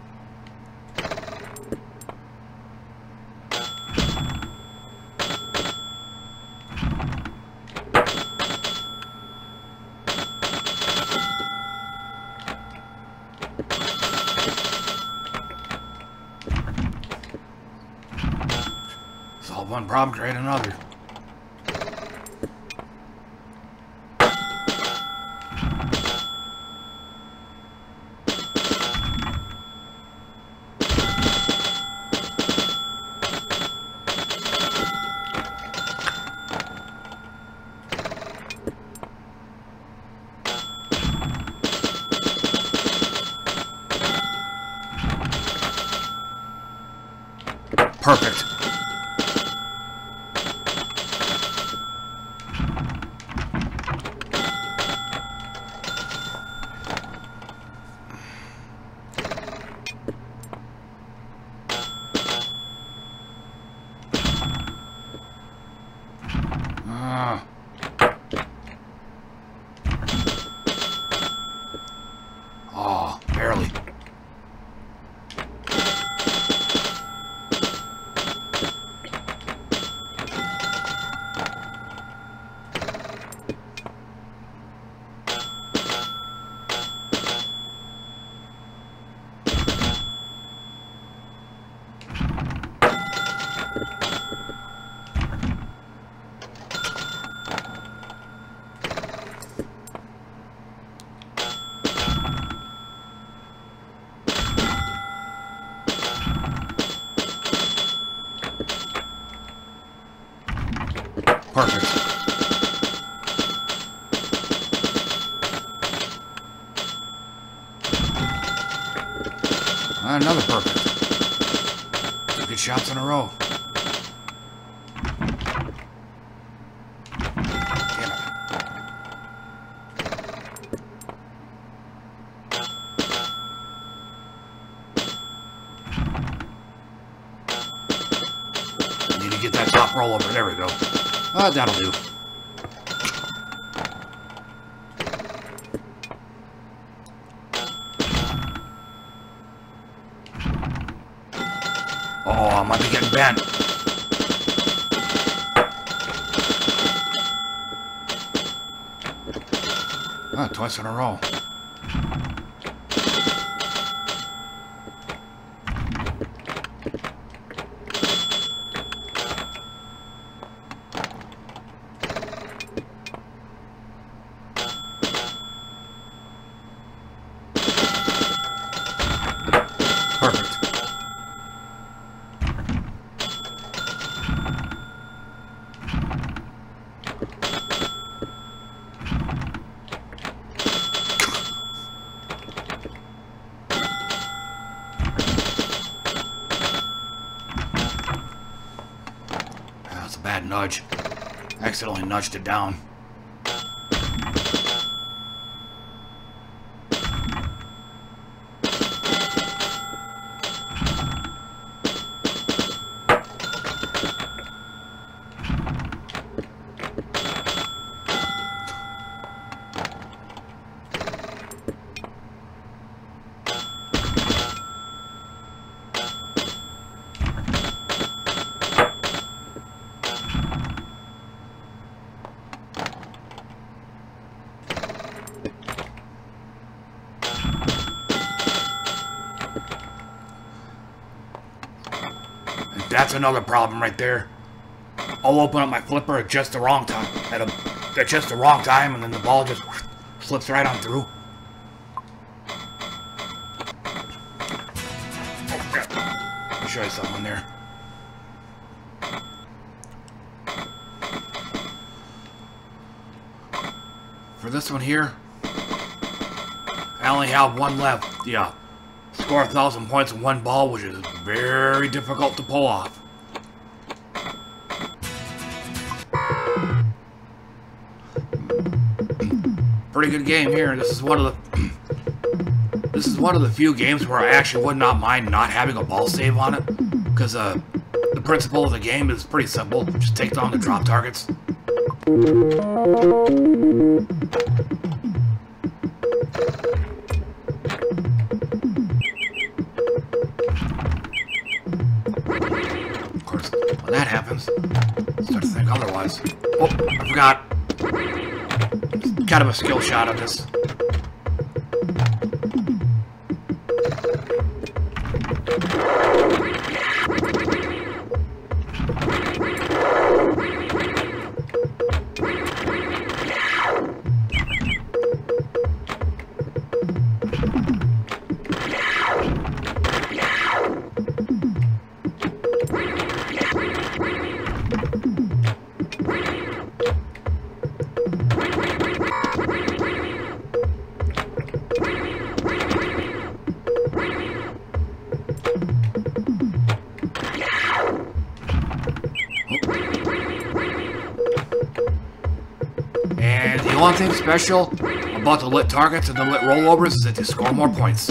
Speaker 1: Solve one problem, create another. Perfect. Oh, barely. Perfect. Another perfect. 2 good shots in a row. Damn it. Need to get that top roll over. There we go. That'll do. Oh, I might be getting bent. Twice in a row. Bad nudge. Accidentally nudged it down. That's another problem right there. I'll open up my flipper at just the wrong time. At just the wrong time, and then the ball just slips right on through. Let me show you something there. For this one here, I only have one left. Yeah. Score 1,000 points in one ball, which is very difficult to pull off. Pretty good game here. This is one of the few games where I actually would not mind not having a ball save on it, because the principle of the game is pretty simple. Just take down the drop targets. when that happens. Start to think otherwise. Oh, I forgot. Kind of a skill shot of this. And the only thing special about the lit targets and the lit rollovers is that they score more points.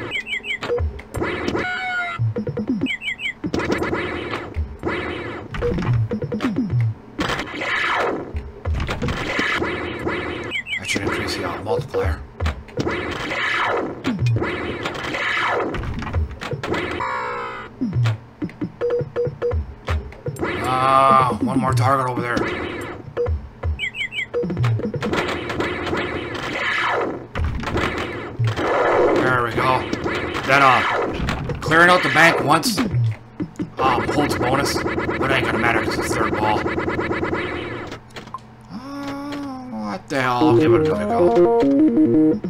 Speaker 1: That should increase the multiplier. One more target over there. There we go. That, clearing out the bank once, holds bonus, but it ain't gonna matter because it's third ball. What the hell? I'll give it another go.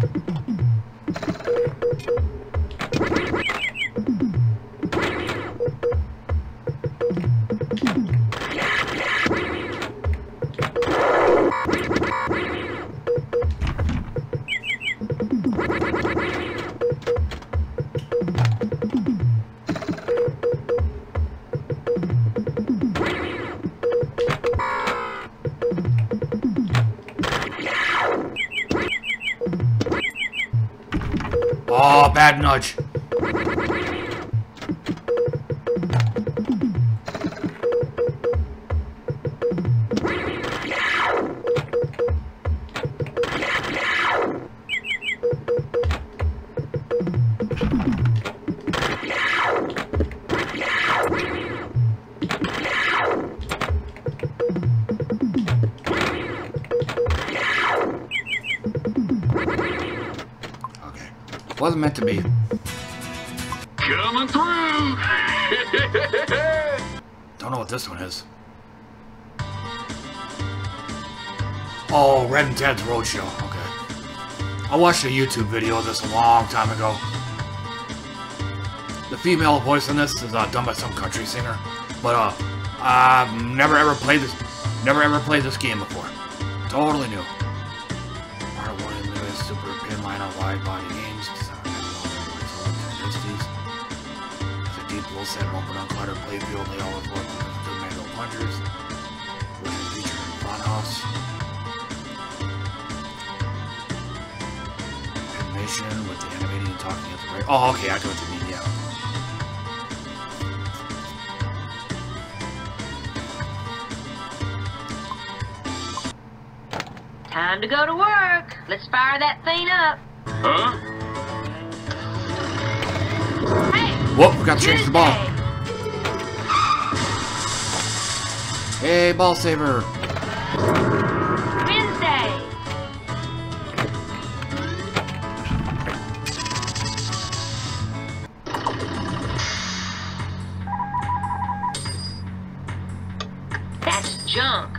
Speaker 1: Oh, bad nudge. Wasn't meant to be.
Speaker 7: Coming through!
Speaker 1: Don't know what this one is. Oh, Red and Ted's Roadshow. Okay. I watched a YouTube video of this a long time ago. The female voice in this is done by some country singer, but I've never ever played this game before. Totally new. Part 1 in the Super Pinline on wide body games. Deep low set open on cluttered playfield, they all report to manual punchers, which is featured in Funhouse. Animation with the animating and talking at the right. Oh, okay, I know what you mean, yeah.
Speaker 8: Time to go to work. Let's fire that thing up.
Speaker 7: Huh?
Speaker 1: Whoop, we got to change the ball. Hey, ball saver.
Speaker 8: Wednesday. That's junk.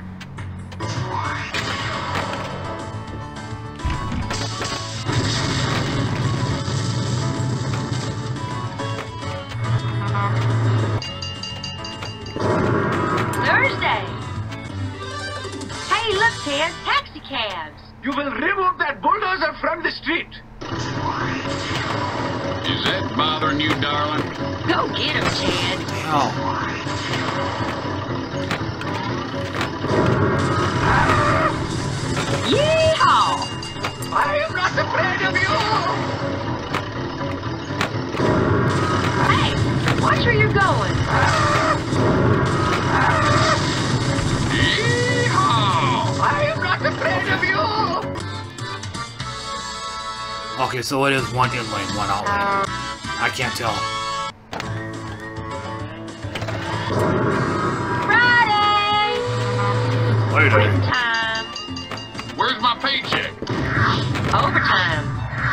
Speaker 8: Thursday. Hey, look, Ted, taxi cabs.
Speaker 7: You will remove that bulldozer from the street. Is that bothering you, darling?
Speaker 8: Go get him, Ted.
Speaker 1: Oh.
Speaker 8: Yeehaw!
Speaker 7: I am not afraid of you!
Speaker 8: Hey, watch where you're going.
Speaker 7: Yeehaw! I am not afraid of you!
Speaker 1: Okay, so it is one in lane, one out lane. I can't tell. Payday.
Speaker 8: Time.
Speaker 7: Where's my paycheck?
Speaker 8: Overtime.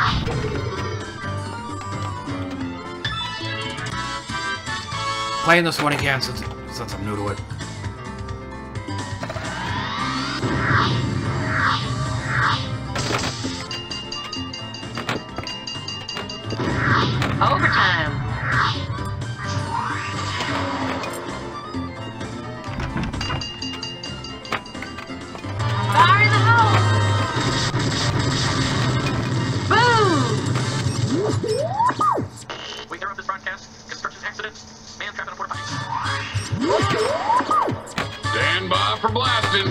Speaker 1: Playing this one again since I'm new to it.
Speaker 8: Overtime. Fire in the hole. Boom.
Speaker 12: We interrupt this broadcast. Construction accident. Man trapped in a porta potty.
Speaker 7: Stand by for blasting.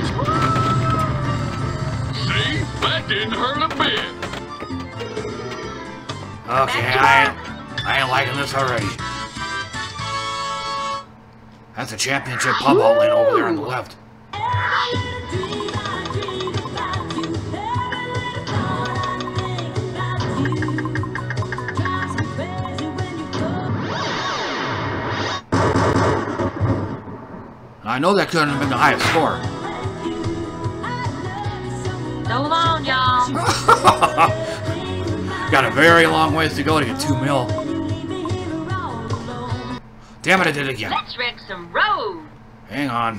Speaker 7: See? That didn't hurt a bit.
Speaker 1: Okay, I ain't liking this already. That's a championship pub hole lane over there on the left. I know that couldn't have been the highest score.
Speaker 8: So long, y'all.
Speaker 1: Got a very long ways to go to get 2 mil. Damn it, I did it again.
Speaker 8: Let's wreck some road.
Speaker 1: Hang on.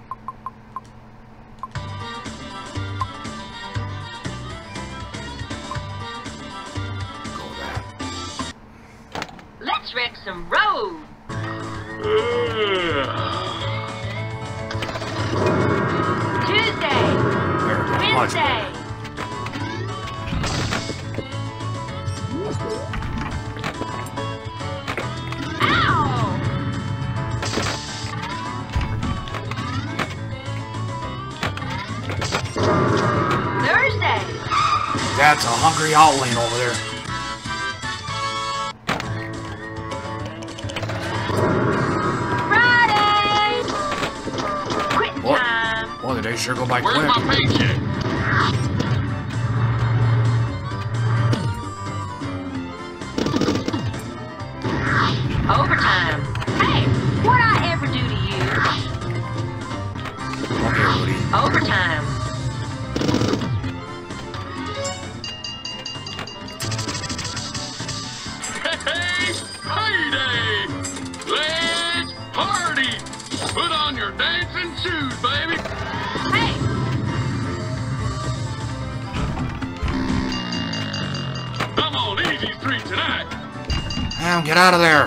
Speaker 1: Go that.
Speaker 8: Let's wreck some road. Tuesday. Wednesday.
Speaker 1: That's a hungry out lane over there.
Speaker 8: Friday! Quit time!
Speaker 1: Well, the days sure go by quick.
Speaker 7: Where's my paycheck?
Speaker 8: Overtime. Hey, what'd I ever do to you?
Speaker 1: Okay, Rudy.
Speaker 8: Overtime.
Speaker 7: Put on your dancing shoes, baby.
Speaker 8: Hey!
Speaker 7: I'm on Easy Street tonight.
Speaker 1: Damn, get out of there.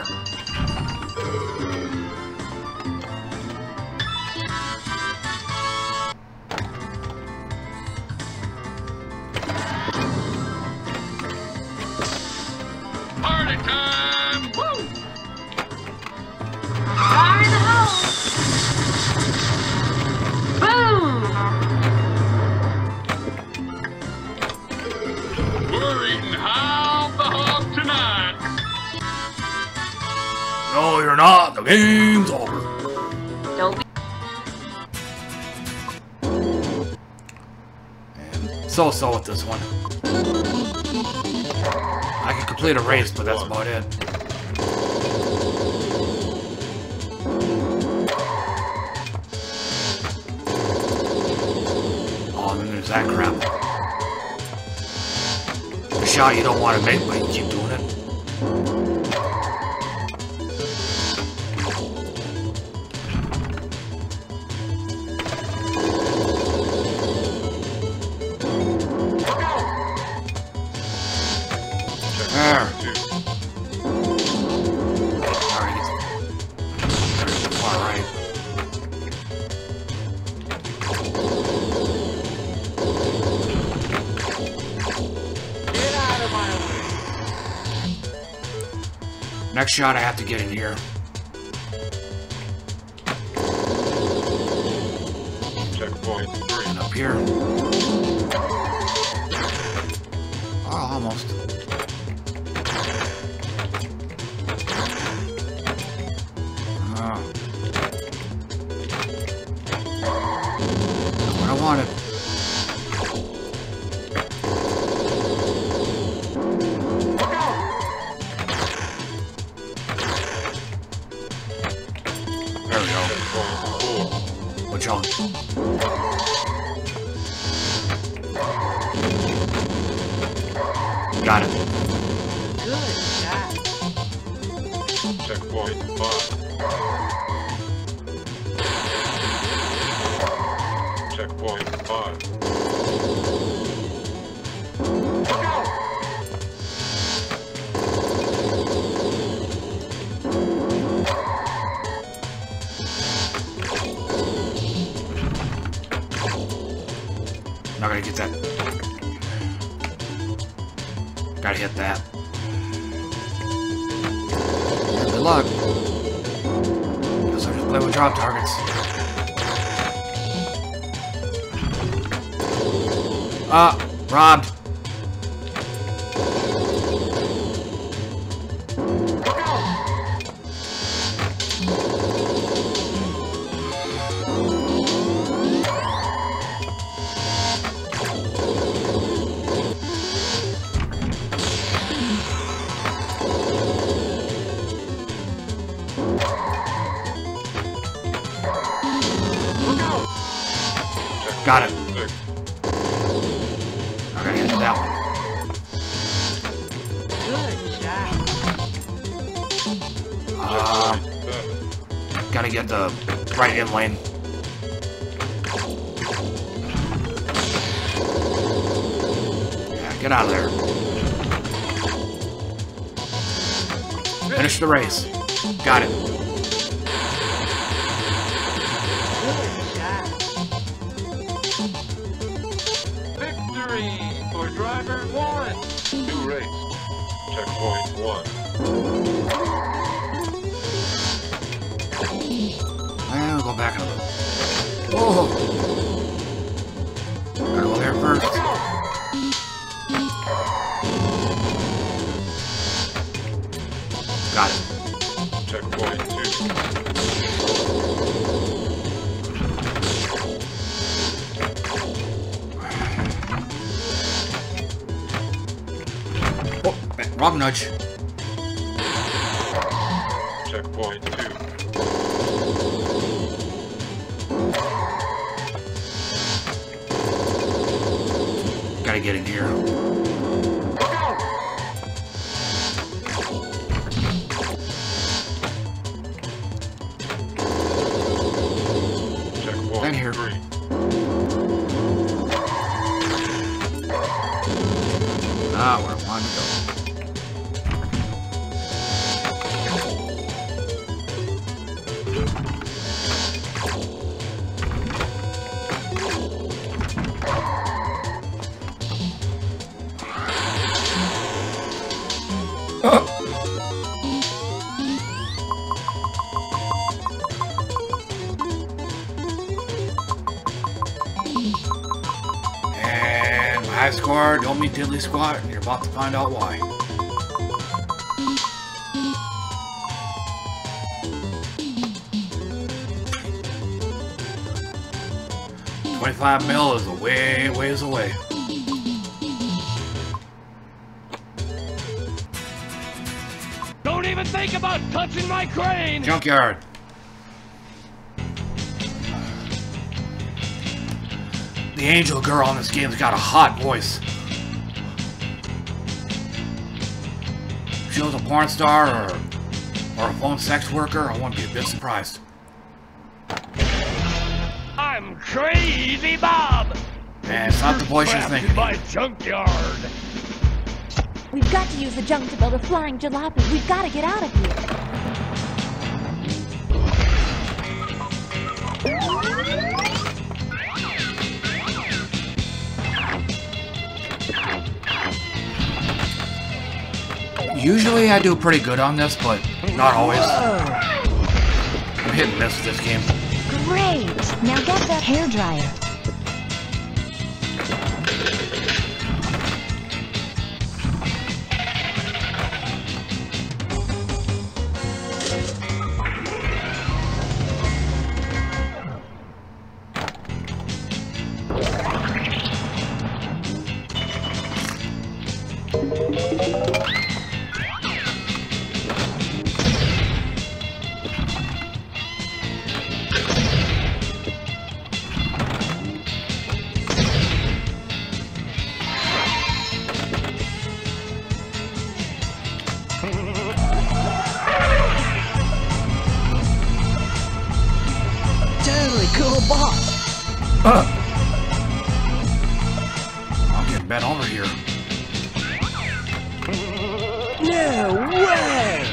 Speaker 7: Party time! Woo!
Speaker 8: Fire in the hole! Boom!
Speaker 7: We're eating half the hog tonight.
Speaker 1: No, you're not. The game's over.
Speaker 8: Don't be...
Speaker 1: And so with this one. I can complete a race, but that's about it. Oh, and then there's that crap. A shot you don't want to make, but you keep doing it. There. Far right.
Speaker 10: Get out of my way.
Speaker 1: Next shot I have to get in here.
Speaker 7: Checkpoint 3.
Speaker 1: And up here. Oh, almost. Oh. That's what I wanted. There we go. Which I'll... Got it.
Speaker 8: Good job.
Speaker 6: Checkpoint 5. Checkpoint 5.
Speaker 1: Not gonna get that. Gotta hit that. Good luck. Guess I'll just play with drop targets. Robbed. Got it. I gotta hit that one.
Speaker 8: Good job.
Speaker 1: Gotta get the right in lane. Yeah, get out of there. Finish the race. Got it.
Speaker 6: For driver 1. New race. Checkpoint 1.
Speaker 1: I'll go back in a little. Oh! Gotta go there first. Got it.
Speaker 6: Checkpoint 2.
Speaker 1: Wrong nudge.
Speaker 6: Checkpoint 2.
Speaker 1: Gotta get in here.
Speaker 6: Checkpoint
Speaker 1: here.
Speaker 6: 3.
Speaker 1: Ah, where I want to go. And high score, don't meet diddly squat, and you're about to find out why. $25 mil is a ways away.
Speaker 7: Don't even think about touching my crane!
Speaker 1: Junkyard. The angel girl in this game's got a hot voice. If she was a porn star or a phone sex worker, I wouldn't be a bit surprised.
Speaker 7: I'm Crazy Bob!
Speaker 1: And it's not the voice you're thinking.
Speaker 7: My junkyard!
Speaker 3: We've got to use the junk to build a flying jalopy. We've got to get out of here.
Speaker 1: Usually I do pretty good on this, but not always. I'm hit and miss with this game.
Speaker 3: Great! Now get that hairdryer.
Speaker 11: Totally cool boss.
Speaker 1: I'm getting bent over here.
Speaker 11: No way!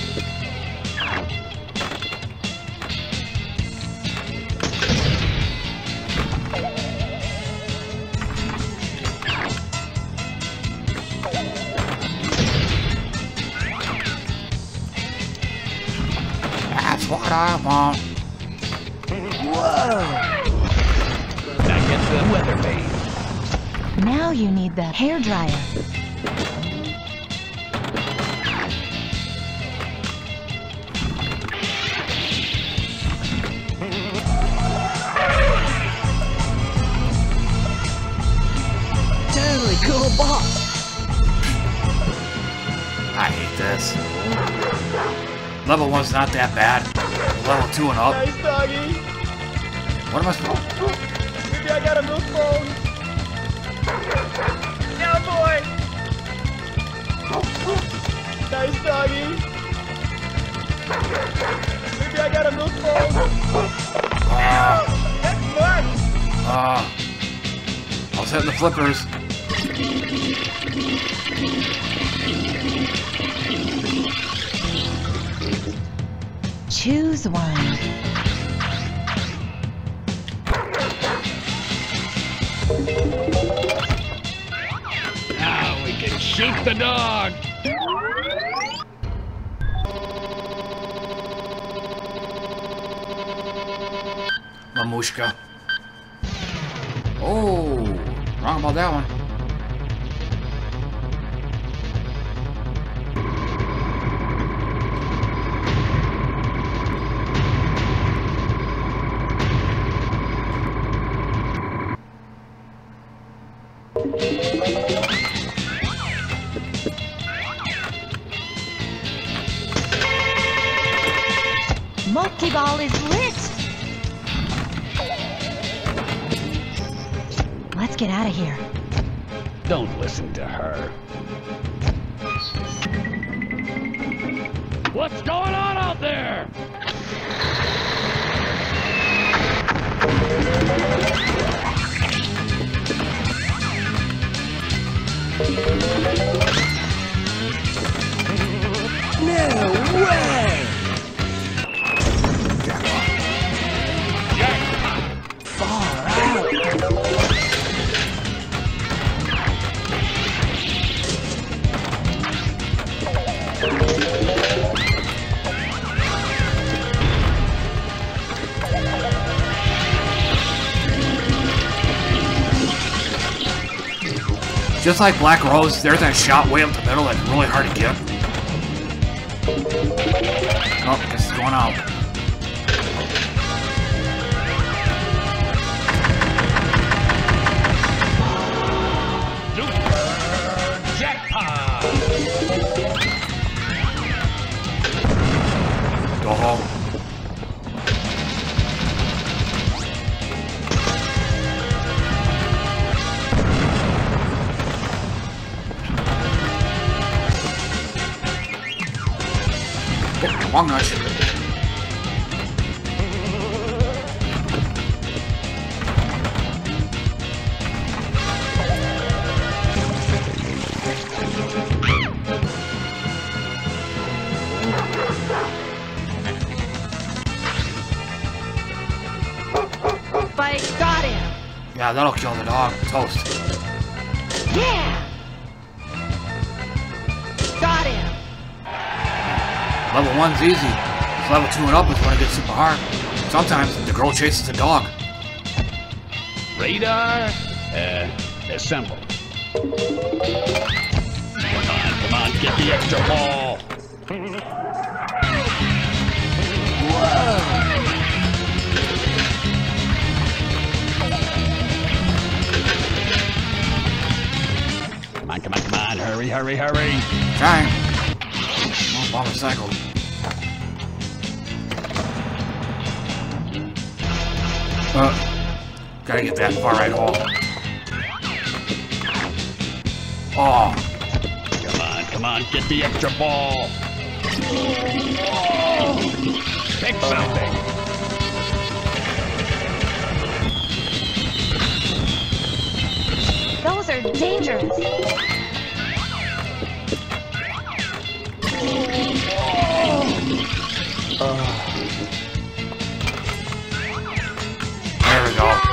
Speaker 1: That's what I want.
Speaker 11: Whoa!
Speaker 7: That gets the weather vane.
Speaker 3: Now you need the hairdryer.
Speaker 11: Totally cool boss.
Speaker 1: I hate this. Level 1's not that bad. Level 2 and up.
Speaker 11: Nice doggy.
Speaker 1: What am I supposed to?
Speaker 11: Maybe I got a milk bone. Yeah, boy. Nice doggy. Maybe I got a milk bone. That's nuts.
Speaker 1: I was hitting the flippers.
Speaker 3: Choose one.
Speaker 7: Now we can shoot the dog.
Speaker 1: Mamushka. Oh, wrong about that one.
Speaker 3: Monkey ball is lit. Let's get out of here.
Speaker 7: Don't listen to her. What's going on out there?
Speaker 11: No way! Far out.
Speaker 1: Just like Black Rose, there's that shot way up the middle that's really hard to get. Oh, this is going out.
Speaker 7: Super jackpot!
Speaker 1: Go home. Long notch.
Speaker 3: Fight, got him.
Speaker 1: Yeah, that'll kill the dog. Toast.
Speaker 3: Yeah. Got him.
Speaker 1: Level 1's easy. It's level 2 and up is when it gets super hard. Sometimes the girl chases the dog.
Speaker 7: Radar, assemble. Come on, get the extra ball.
Speaker 11: Whoa!
Speaker 7: Come on, hurry.
Speaker 1: Trying. Oh, bomber cycle. Gotta get that far right hole. Oh.
Speaker 7: Come on, get the extra ball. Pick something.
Speaker 3: dangerous.
Speaker 1: There we go.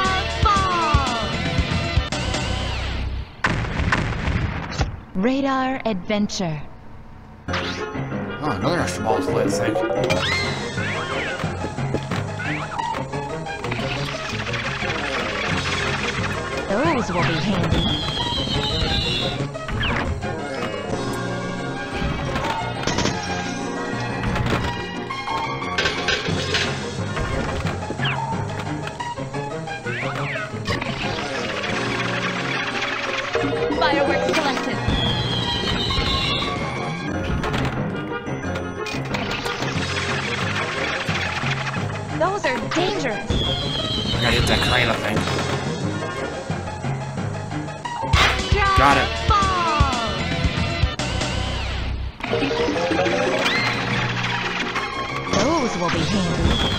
Speaker 3: Radar adventure.
Speaker 1: Oh, another extra ball to play this thing.
Speaker 3: Those will be handy. Fireworks collected. Those are dangerous.
Speaker 1: I gotta hit that crane, I think. Got it.
Speaker 3: Those will be handy.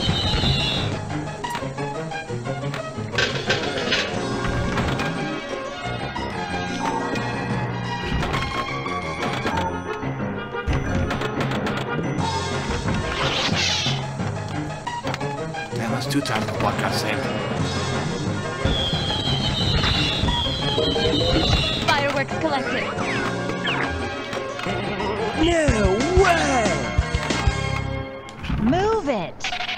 Speaker 1: Damn, that's 2 times the block got saved.
Speaker 3: Fireworks collected.
Speaker 11: No way!
Speaker 3: Move it.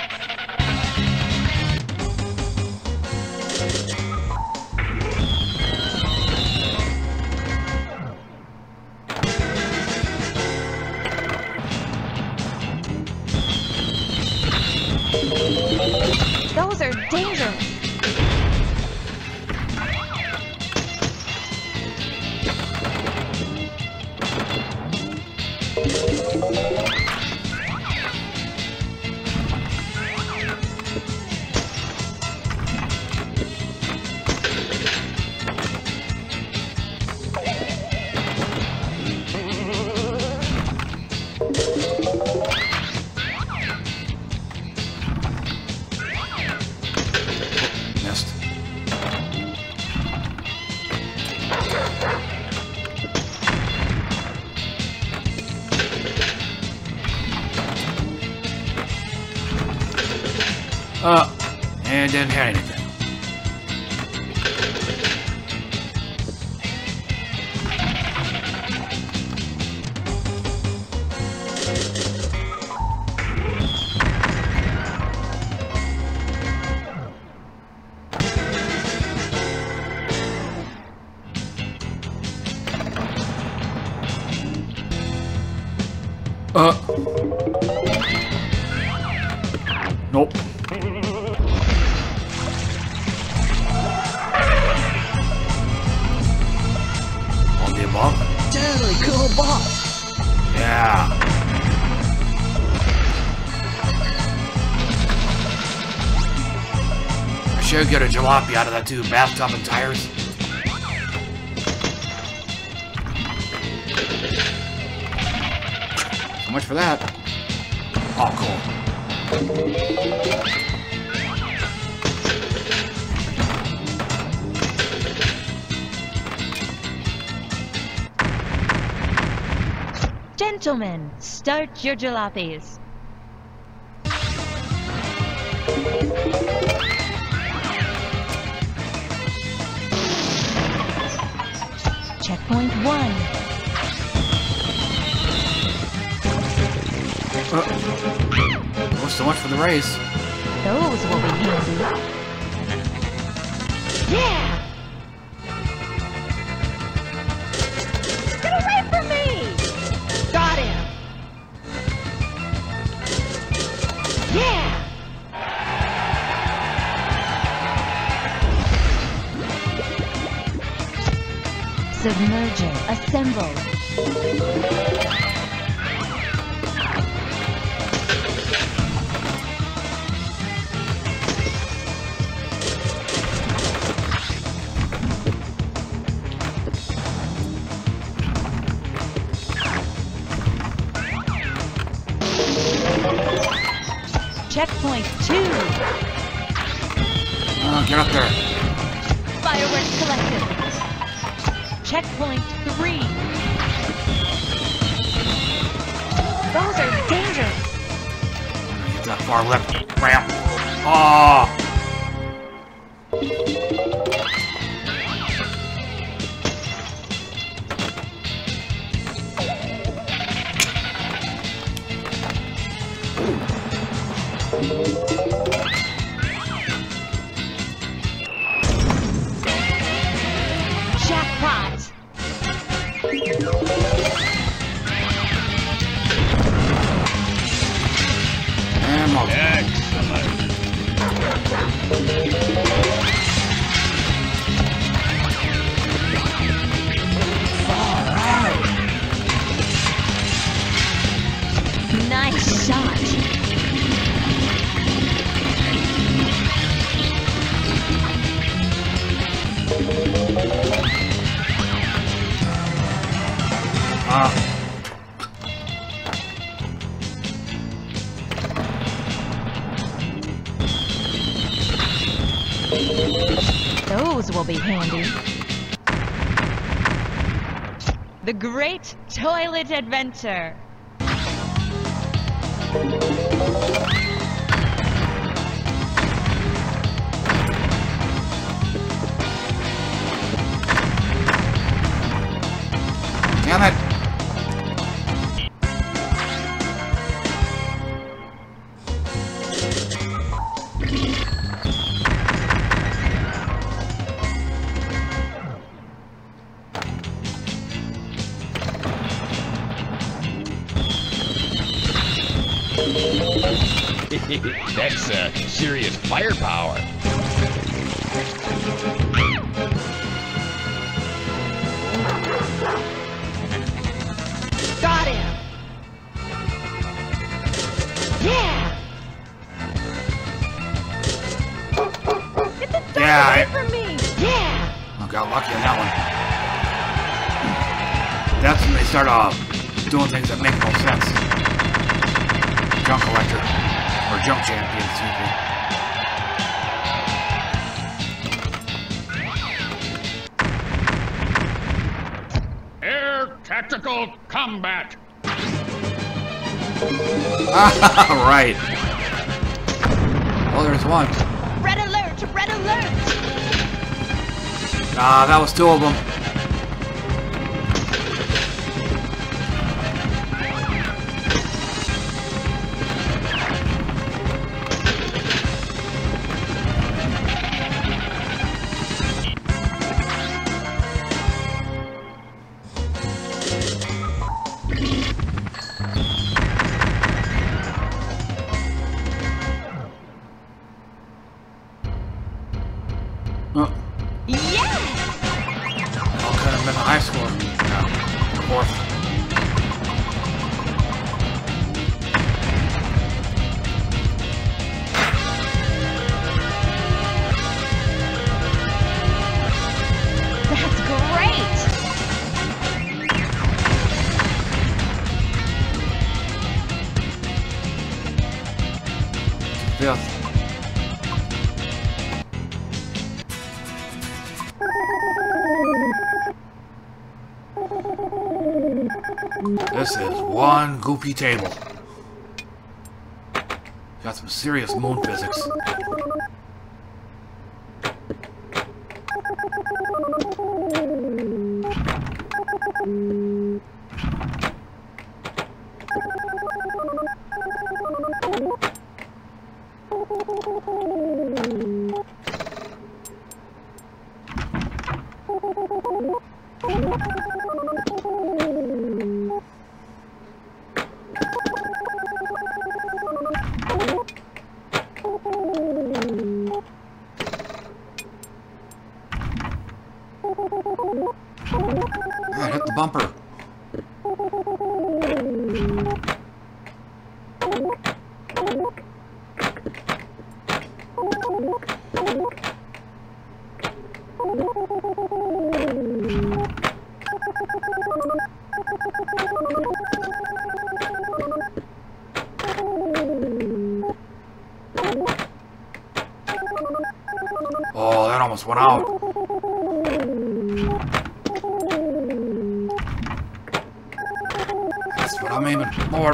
Speaker 3: Those are dangerous.
Speaker 1: Missed. And didn't hit anything. Nope. On the above?
Speaker 11: Totally cool boss.
Speaker 1: Yeah. I should get a jalopy out of that too. Bathtub and tires. So much for that. Oh, cool.
Speaker 3: Gentlemen, start your jalopies. Checkpoint 1.
Speaker 1: Well, so much for the race.
Speaker 3: Those will be handy. Yeah! Get away from me! Got him! Yeah! Submerger assembled. Checkpoint 2.
Speaker 1: Get up there.
Speaker 3: Fireworks collected. Checkpoint 3. Those are dangerous.
Speaker 1: Get that far left ramp. Oh!
Speaker 3: Jackpot.
Speaker 1: And
Speaker 7: Excellent.
Speaker 3: Nice shot. Those will be handy. The Great Toilet Adventure.
Speaker 1: damn it!
Speaker 7: That's serious firepower.
Speaker 3: Got him. Yeah. It's a
Speaker 1: Yeah,
Speaker 3: from me. Yeah.
Speaker 1: I got lucky on that one. That's when they start doing things that make no sense. Junk collector. Or junk champion, excuse me.
Speaker 7: Air tactical combat.
Speaker 1: Right. Oh, there's one.
Speaker 3: Red alert! Red alert!
Speaker 1: Ah, that was two of them. High score. No. Fourth.
Speaker 3: That's great!
Speaker 1: Fifth. This is one goopy table. Got some serious moon physics. I hit the bumper. Oh, that almost went out. I'm aiming more.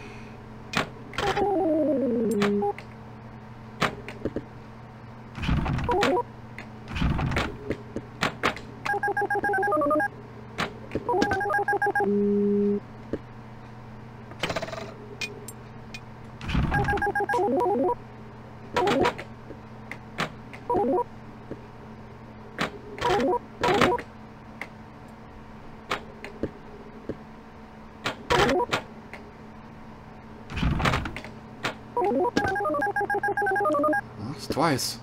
Speaker 1: That's twice.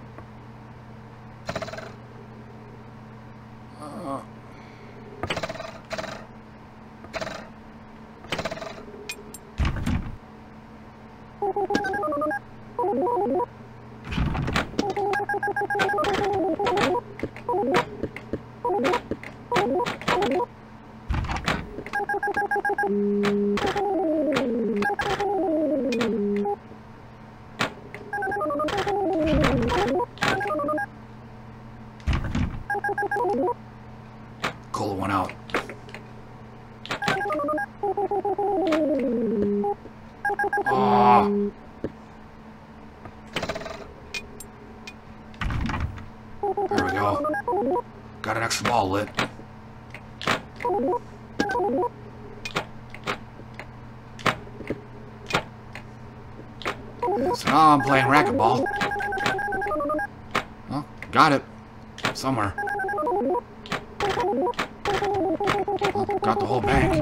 Speaker 1: Cola one out. Oh. There we go. Got an extra ball lit. So now I'm playing racquetball. Well, got it. Somewhere. Well, got the whole bank.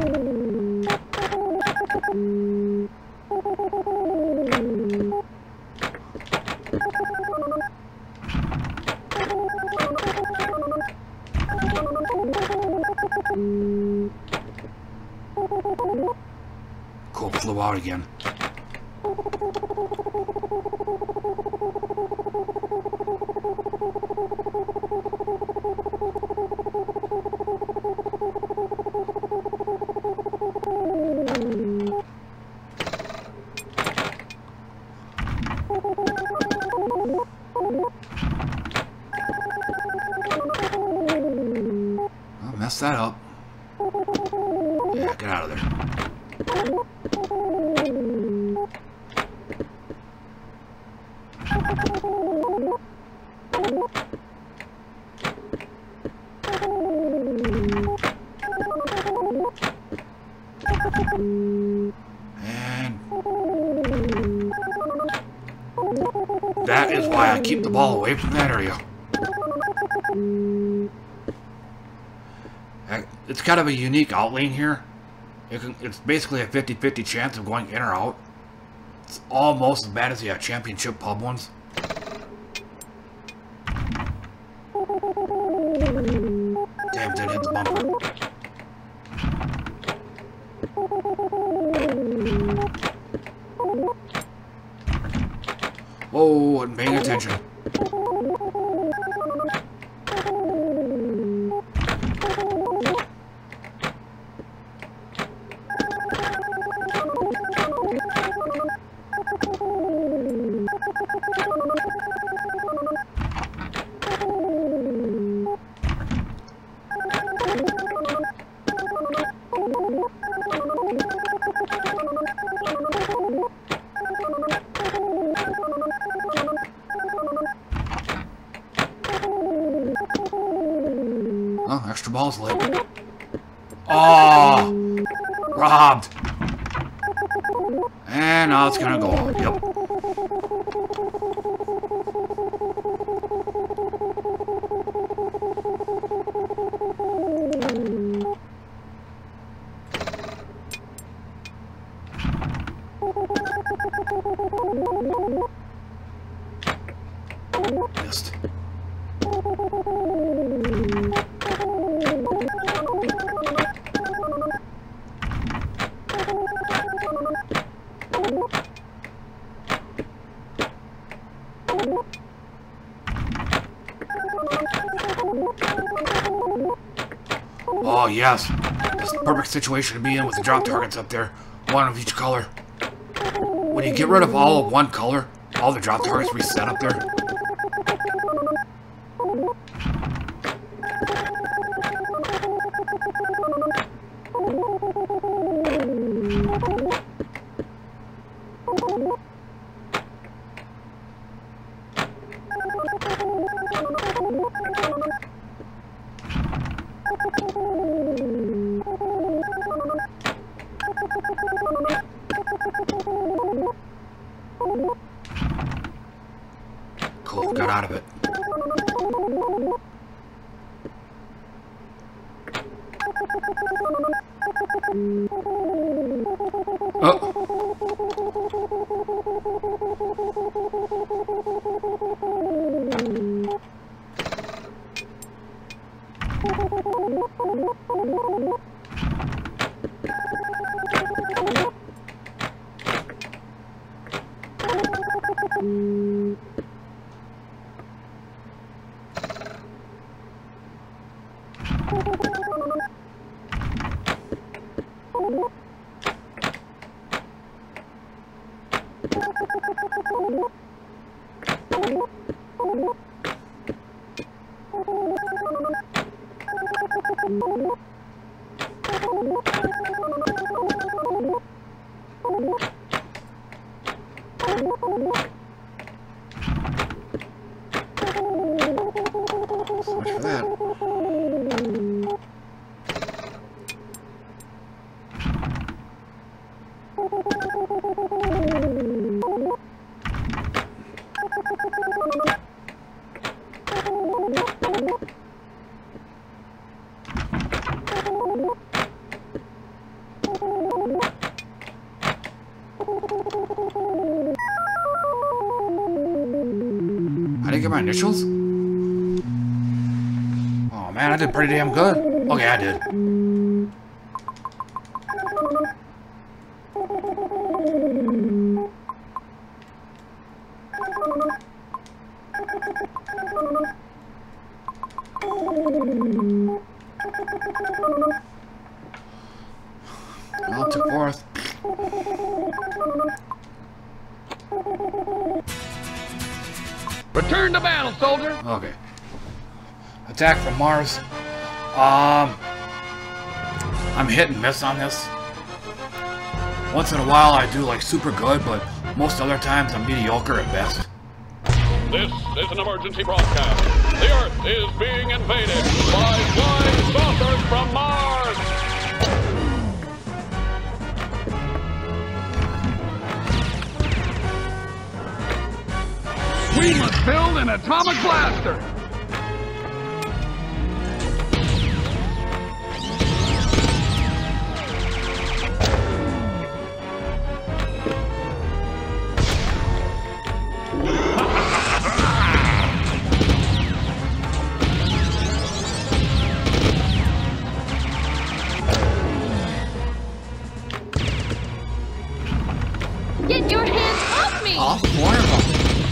Speaker 1: Cool, flew out again. I'll mess that up. Yeah, get out of there. And that is why I keep the ball away from that area. It's kind of a unique outlane here. It's basically a 50-50 chance of going in or out. It's almost as bad as the championship pub ones. Damn, did hit the bumper. Whoa, wasn't paying attention. Oh, extra balls lit. Oh, robbed. And now it's gonna go out. Yep. Missed. Oh, yes. That's the perfect situation to be in with the drop targets up there. One of each color. When you get rid of all of one color, all the drop targets reset up there. Cool, got out of it. Oh. So much for that. I didn't get my initials? Oh man, I did pretty damn good. Okay, I did. Well, to fourth.
Speaker 7: Return to battle, soldier.
Speaker 1: Okay. Attack from Mars. I'm hit and miss on this. Once in a while I do like super good, but most other times I'm mediocre at best.
Speaker 7: This is an emergency broadcast. The Earth is being invaded by flying saucers from Mars. We must build an atomic blaster.
Speaker 3: Get your hands off me!
Speaker 1: Off more of them.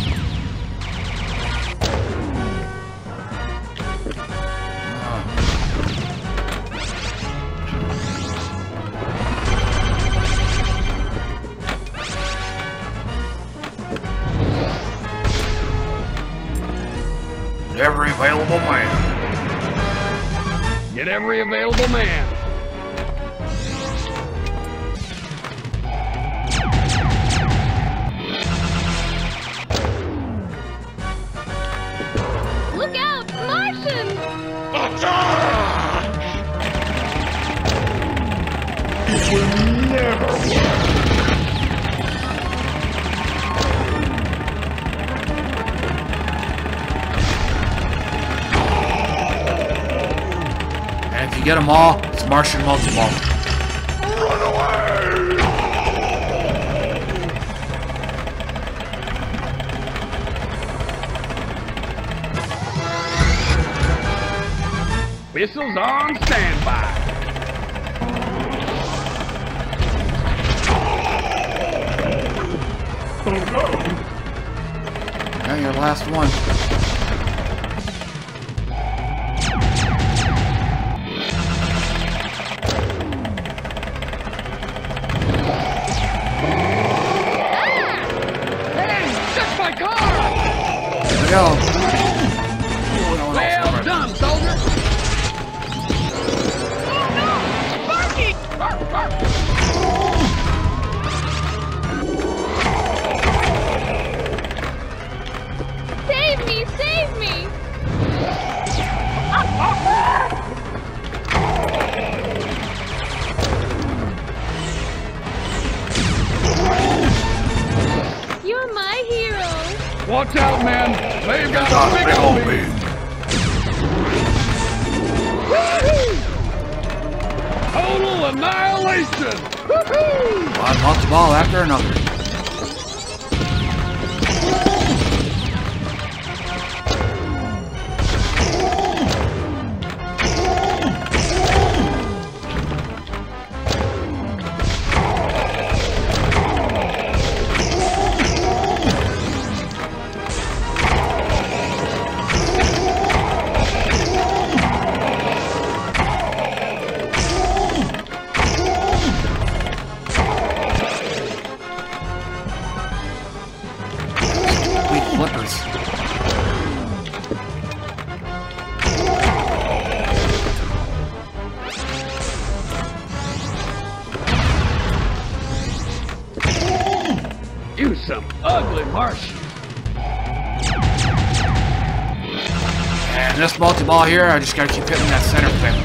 Speaker 1: Every available man.
Speaker 7: Get every available man.
Speaker 3: Look out, Martians!
Speaker 7: It will never work.
Speaker 1: And if you get them all, it's Martian multi-ball.
Speaker 7: Run away! Whistles on standby.
Speaker 1: Yeah, your last one. Go.
Speaker 7: Well done, soldier.
Speaker 3: Oh no! Sparky! Save me! Save me! You're my hero.
Speaker 7: Watch Watch out, man. They've got a big old beam. Total annihilation.
Speaker 1: One multi-ball after another.
Speaker 7: You some ugly Martian.
Speaker 1: And this multi-ball here, I just gotta keep hitting that center thing.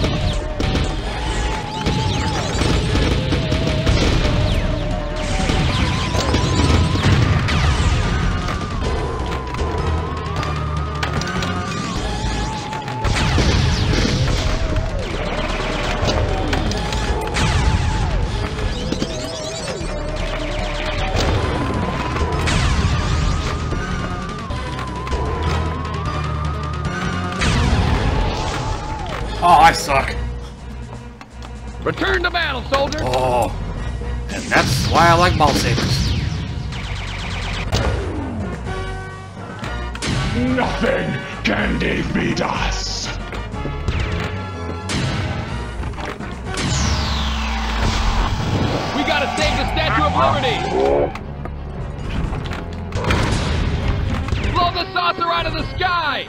Speaker 1: Oh, I suck.
Speaker 7: Return to battle, soldier.
Speaker 1: Oh, and that's why I like ball sabers.
Speaker 2: Nothing can defeat us.
Speaker 7: We gotta save the Statue of Liberty. Blow the saucer out of the sky.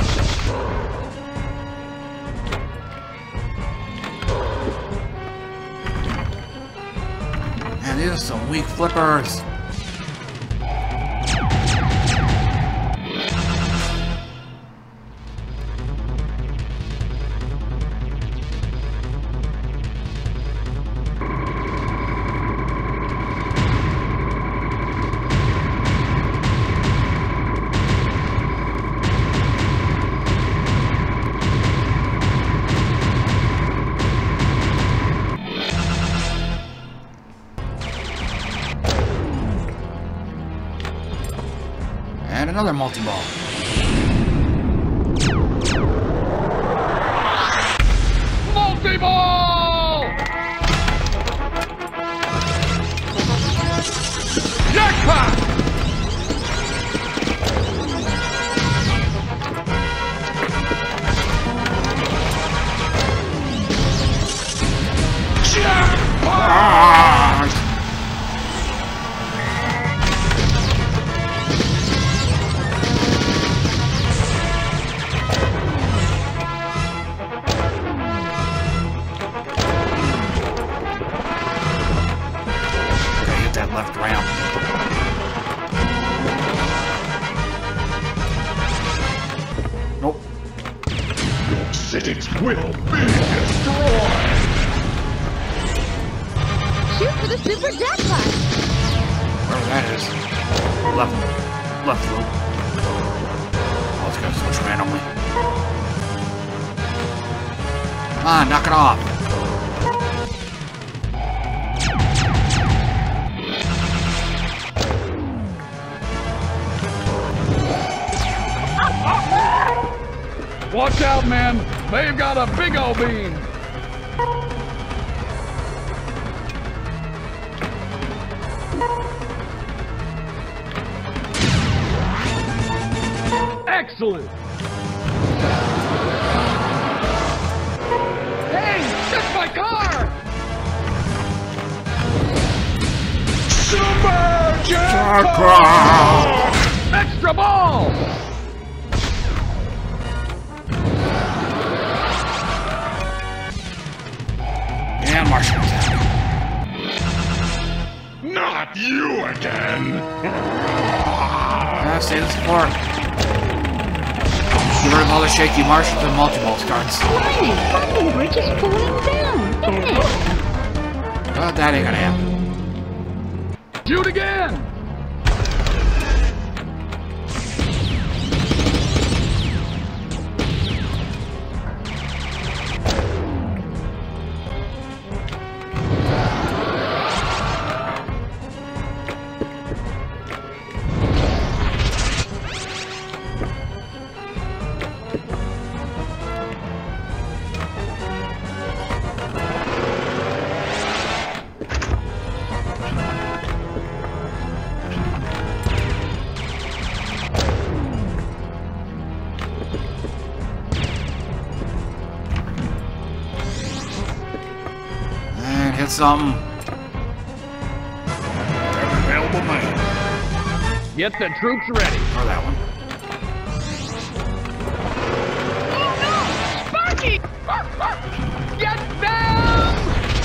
Speaker 1: Man, these are some weak flippers. And another multi-ball.
Speaker 7: Multi-ball! Jackpot!
Speaker 1: Jackpot! Left ramp. Nope.
Speaker 2: Your cities will be destroyed.
Speaker 3: Shoot for the super jackpot.
Speaker 1: Wherever that is. Left loop. Oh, it's gonna switch randomly. Come on, knock it off.
Speaker 7: Watch out, man. They've got a big old beam. Excellent. Hey, that's my car.
Speaker 2: Super jackpot!
Speaker 7: Extra ball.
Speaker 1: And Martian attack.
Speaker 2: Not you again!
Speaker 1: Say this before. Get rid of all the shaky Martians and multi-ball starts.
Speaker 3: Blimey, fucking bridge is falling down. Isn't it?
Speaker 1: But that ain't gonna happen.
Speaker 7: Shoot again.
Speaker 1: something.
Speaker 7: Available man. Get the troops ready.
Speaker 1: Or that one.
Speaker 7: Sparky! Get them!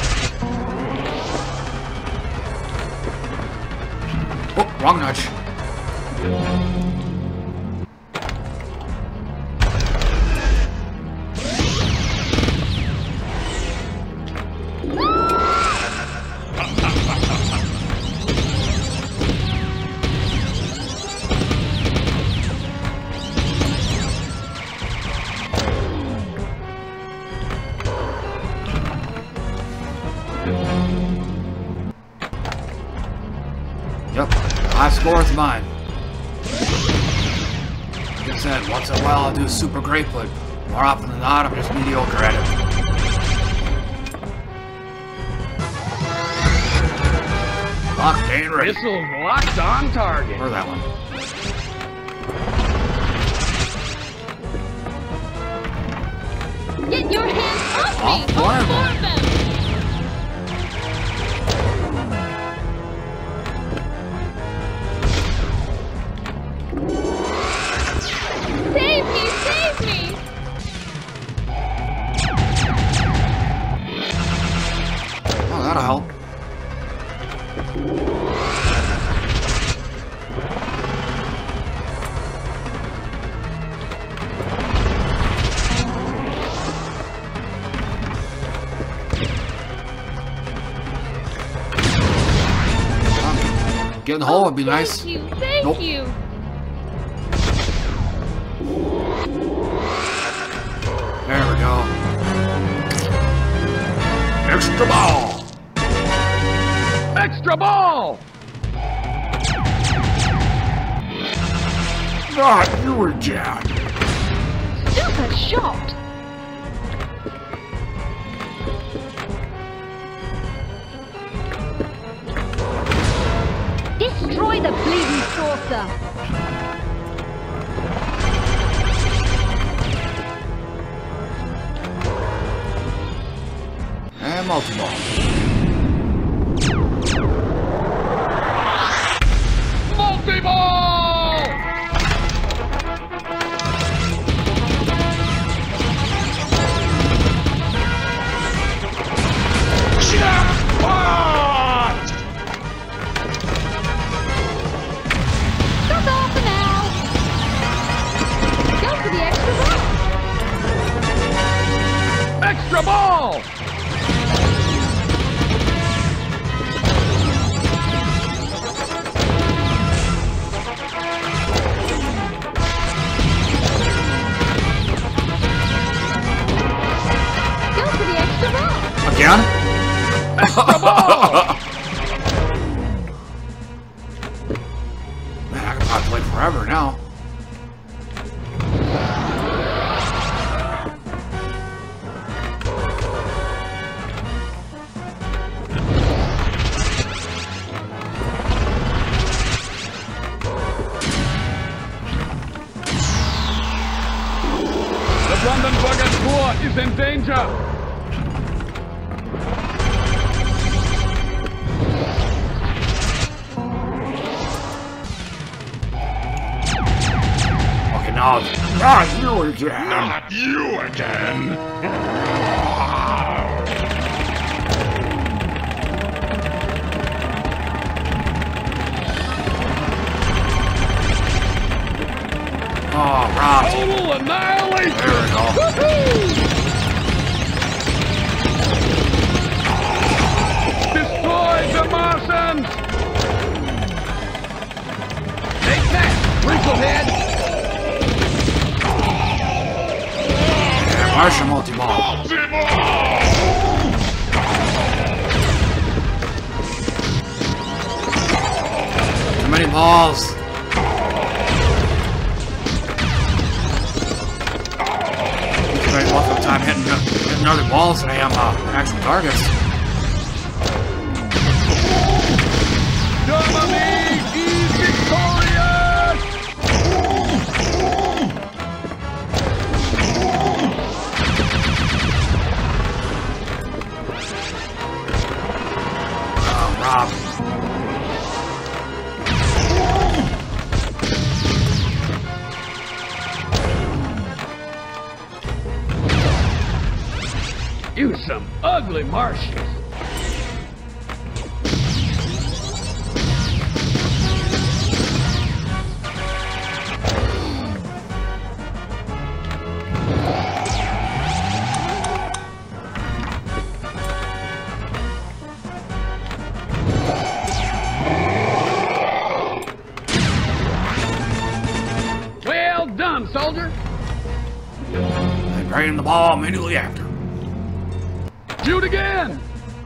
Speaker 1: Oh, wrong nudge. Yep, high score is mine. Like I said, once in a while I'll do super great, but more often than not, I'm just mediocre at it. Locked and ready.
Speaker 7: Missiles locked on target.
Speaker 1: Or that one.
Speaker 3: Get your hands off me!
Speaker 1: All four of them.
Speaker 3: Save me! Save me!
Speaker 1: Oh, that'll help. Getting the hole would be nice.
Speaker 3: Thank you! Thank
Speaker 1: Nope.
Speaker 3: you!
Speaker 1: There we go. Extra ball!
Speaker 7: Extra ball!
Speaker 1: Not you again.
Speaker 3: Super shot! Destroy the bleeding saucer!
Speaker 1: And multi-ball.
Speaker 7: Multi-ball! Jackpot!
Speaker 3: Shut off now! Go for the extra ball!
Speaker 7: Extra ball!
Speaker 3: Go for the extra ball!
Speaker 1: Again?
Speaker 7: Extra ball!
Speaker 1: Man, I can probably play forever now.
Speaker 7: The Brandenburger Tor is in danger!
Speaker 1: Okay, now it's not you again.
Speaker 7: Not you again!
Speaker 1: Oh, Rob.
Speaker 7: Total annihilation!
Speaker 1: There we go.
Speaker 7: Destroy the Martians! Take that, Wrinklehead!
Speaker 1: Yeah, Martian multi-ball. Too many balls. Spending most of the time hitting other balls than I am actual targets.
Speaker 7: Dominique is victorious! You some ugly Martians. Well done, soldier.
Speaker 1: And right in the ball immediately after.
Speaker 7: Shoot again!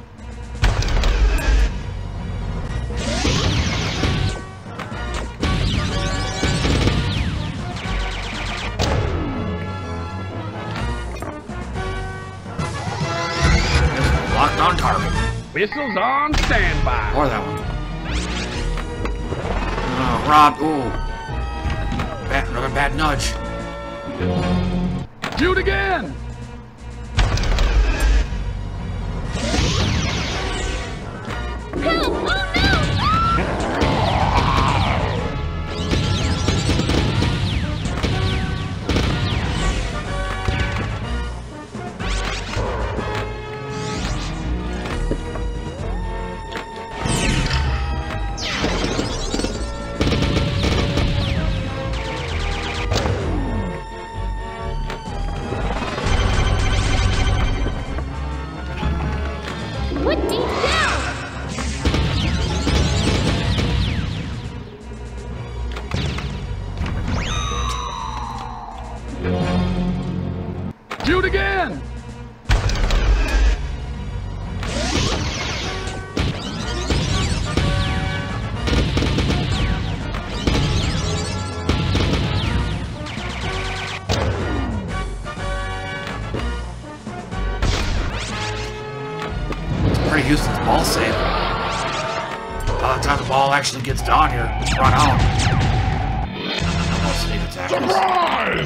Speaker 1: Locked on target.
Speaker 7: Whistles on standby.
Speaker 1: Or that one. Rob, ooh. Another bad nudge.
Speaker 7: Shoot again!
Speaker 3: Help! Oh no! Put me down!
Speaker 7: Shoot again!
Speaker 1: Pretty useless ball save. By the time the ball actually gets down here, it's run out. Oh, sneak attack.
Speaker 6: Surprise!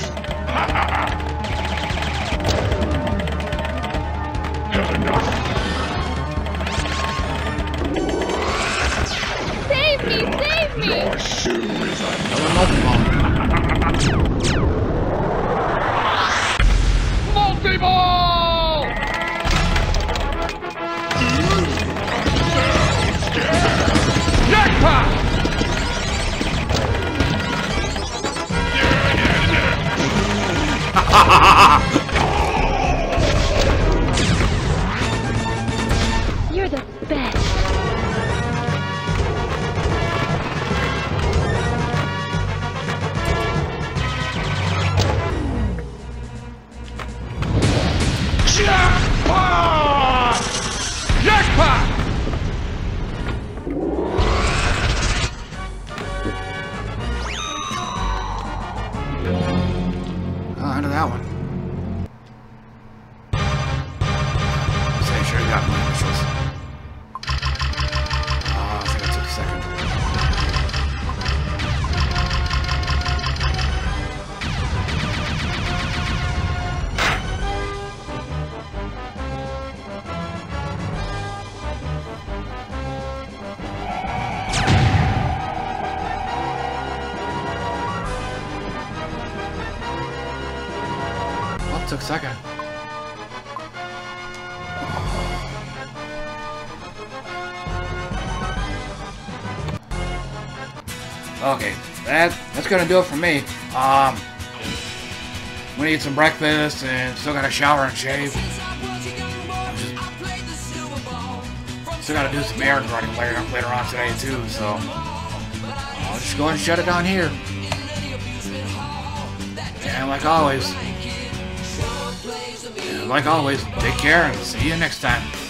Speaker 3: Save me! Save me!
Speaker 6: Your shoe is
Speaker 1: Another multi-ball.
Speaker 7: Multi-ball! Jackpot!
Speaker 3: You're the best.
Speaker 7: Jackpot! Jackpot!
Speaker 1: Oh, end of that one. Say, sure you got my initials. I think I took a second. Oh, took a second. Okay, that's gonna do it for me. I'm gonna eat some breakfast and still gotta shower and shave. Still gotta do some errand running later on today too, so I'll just go ahead and shut it down here. And like always, take care and see you next time.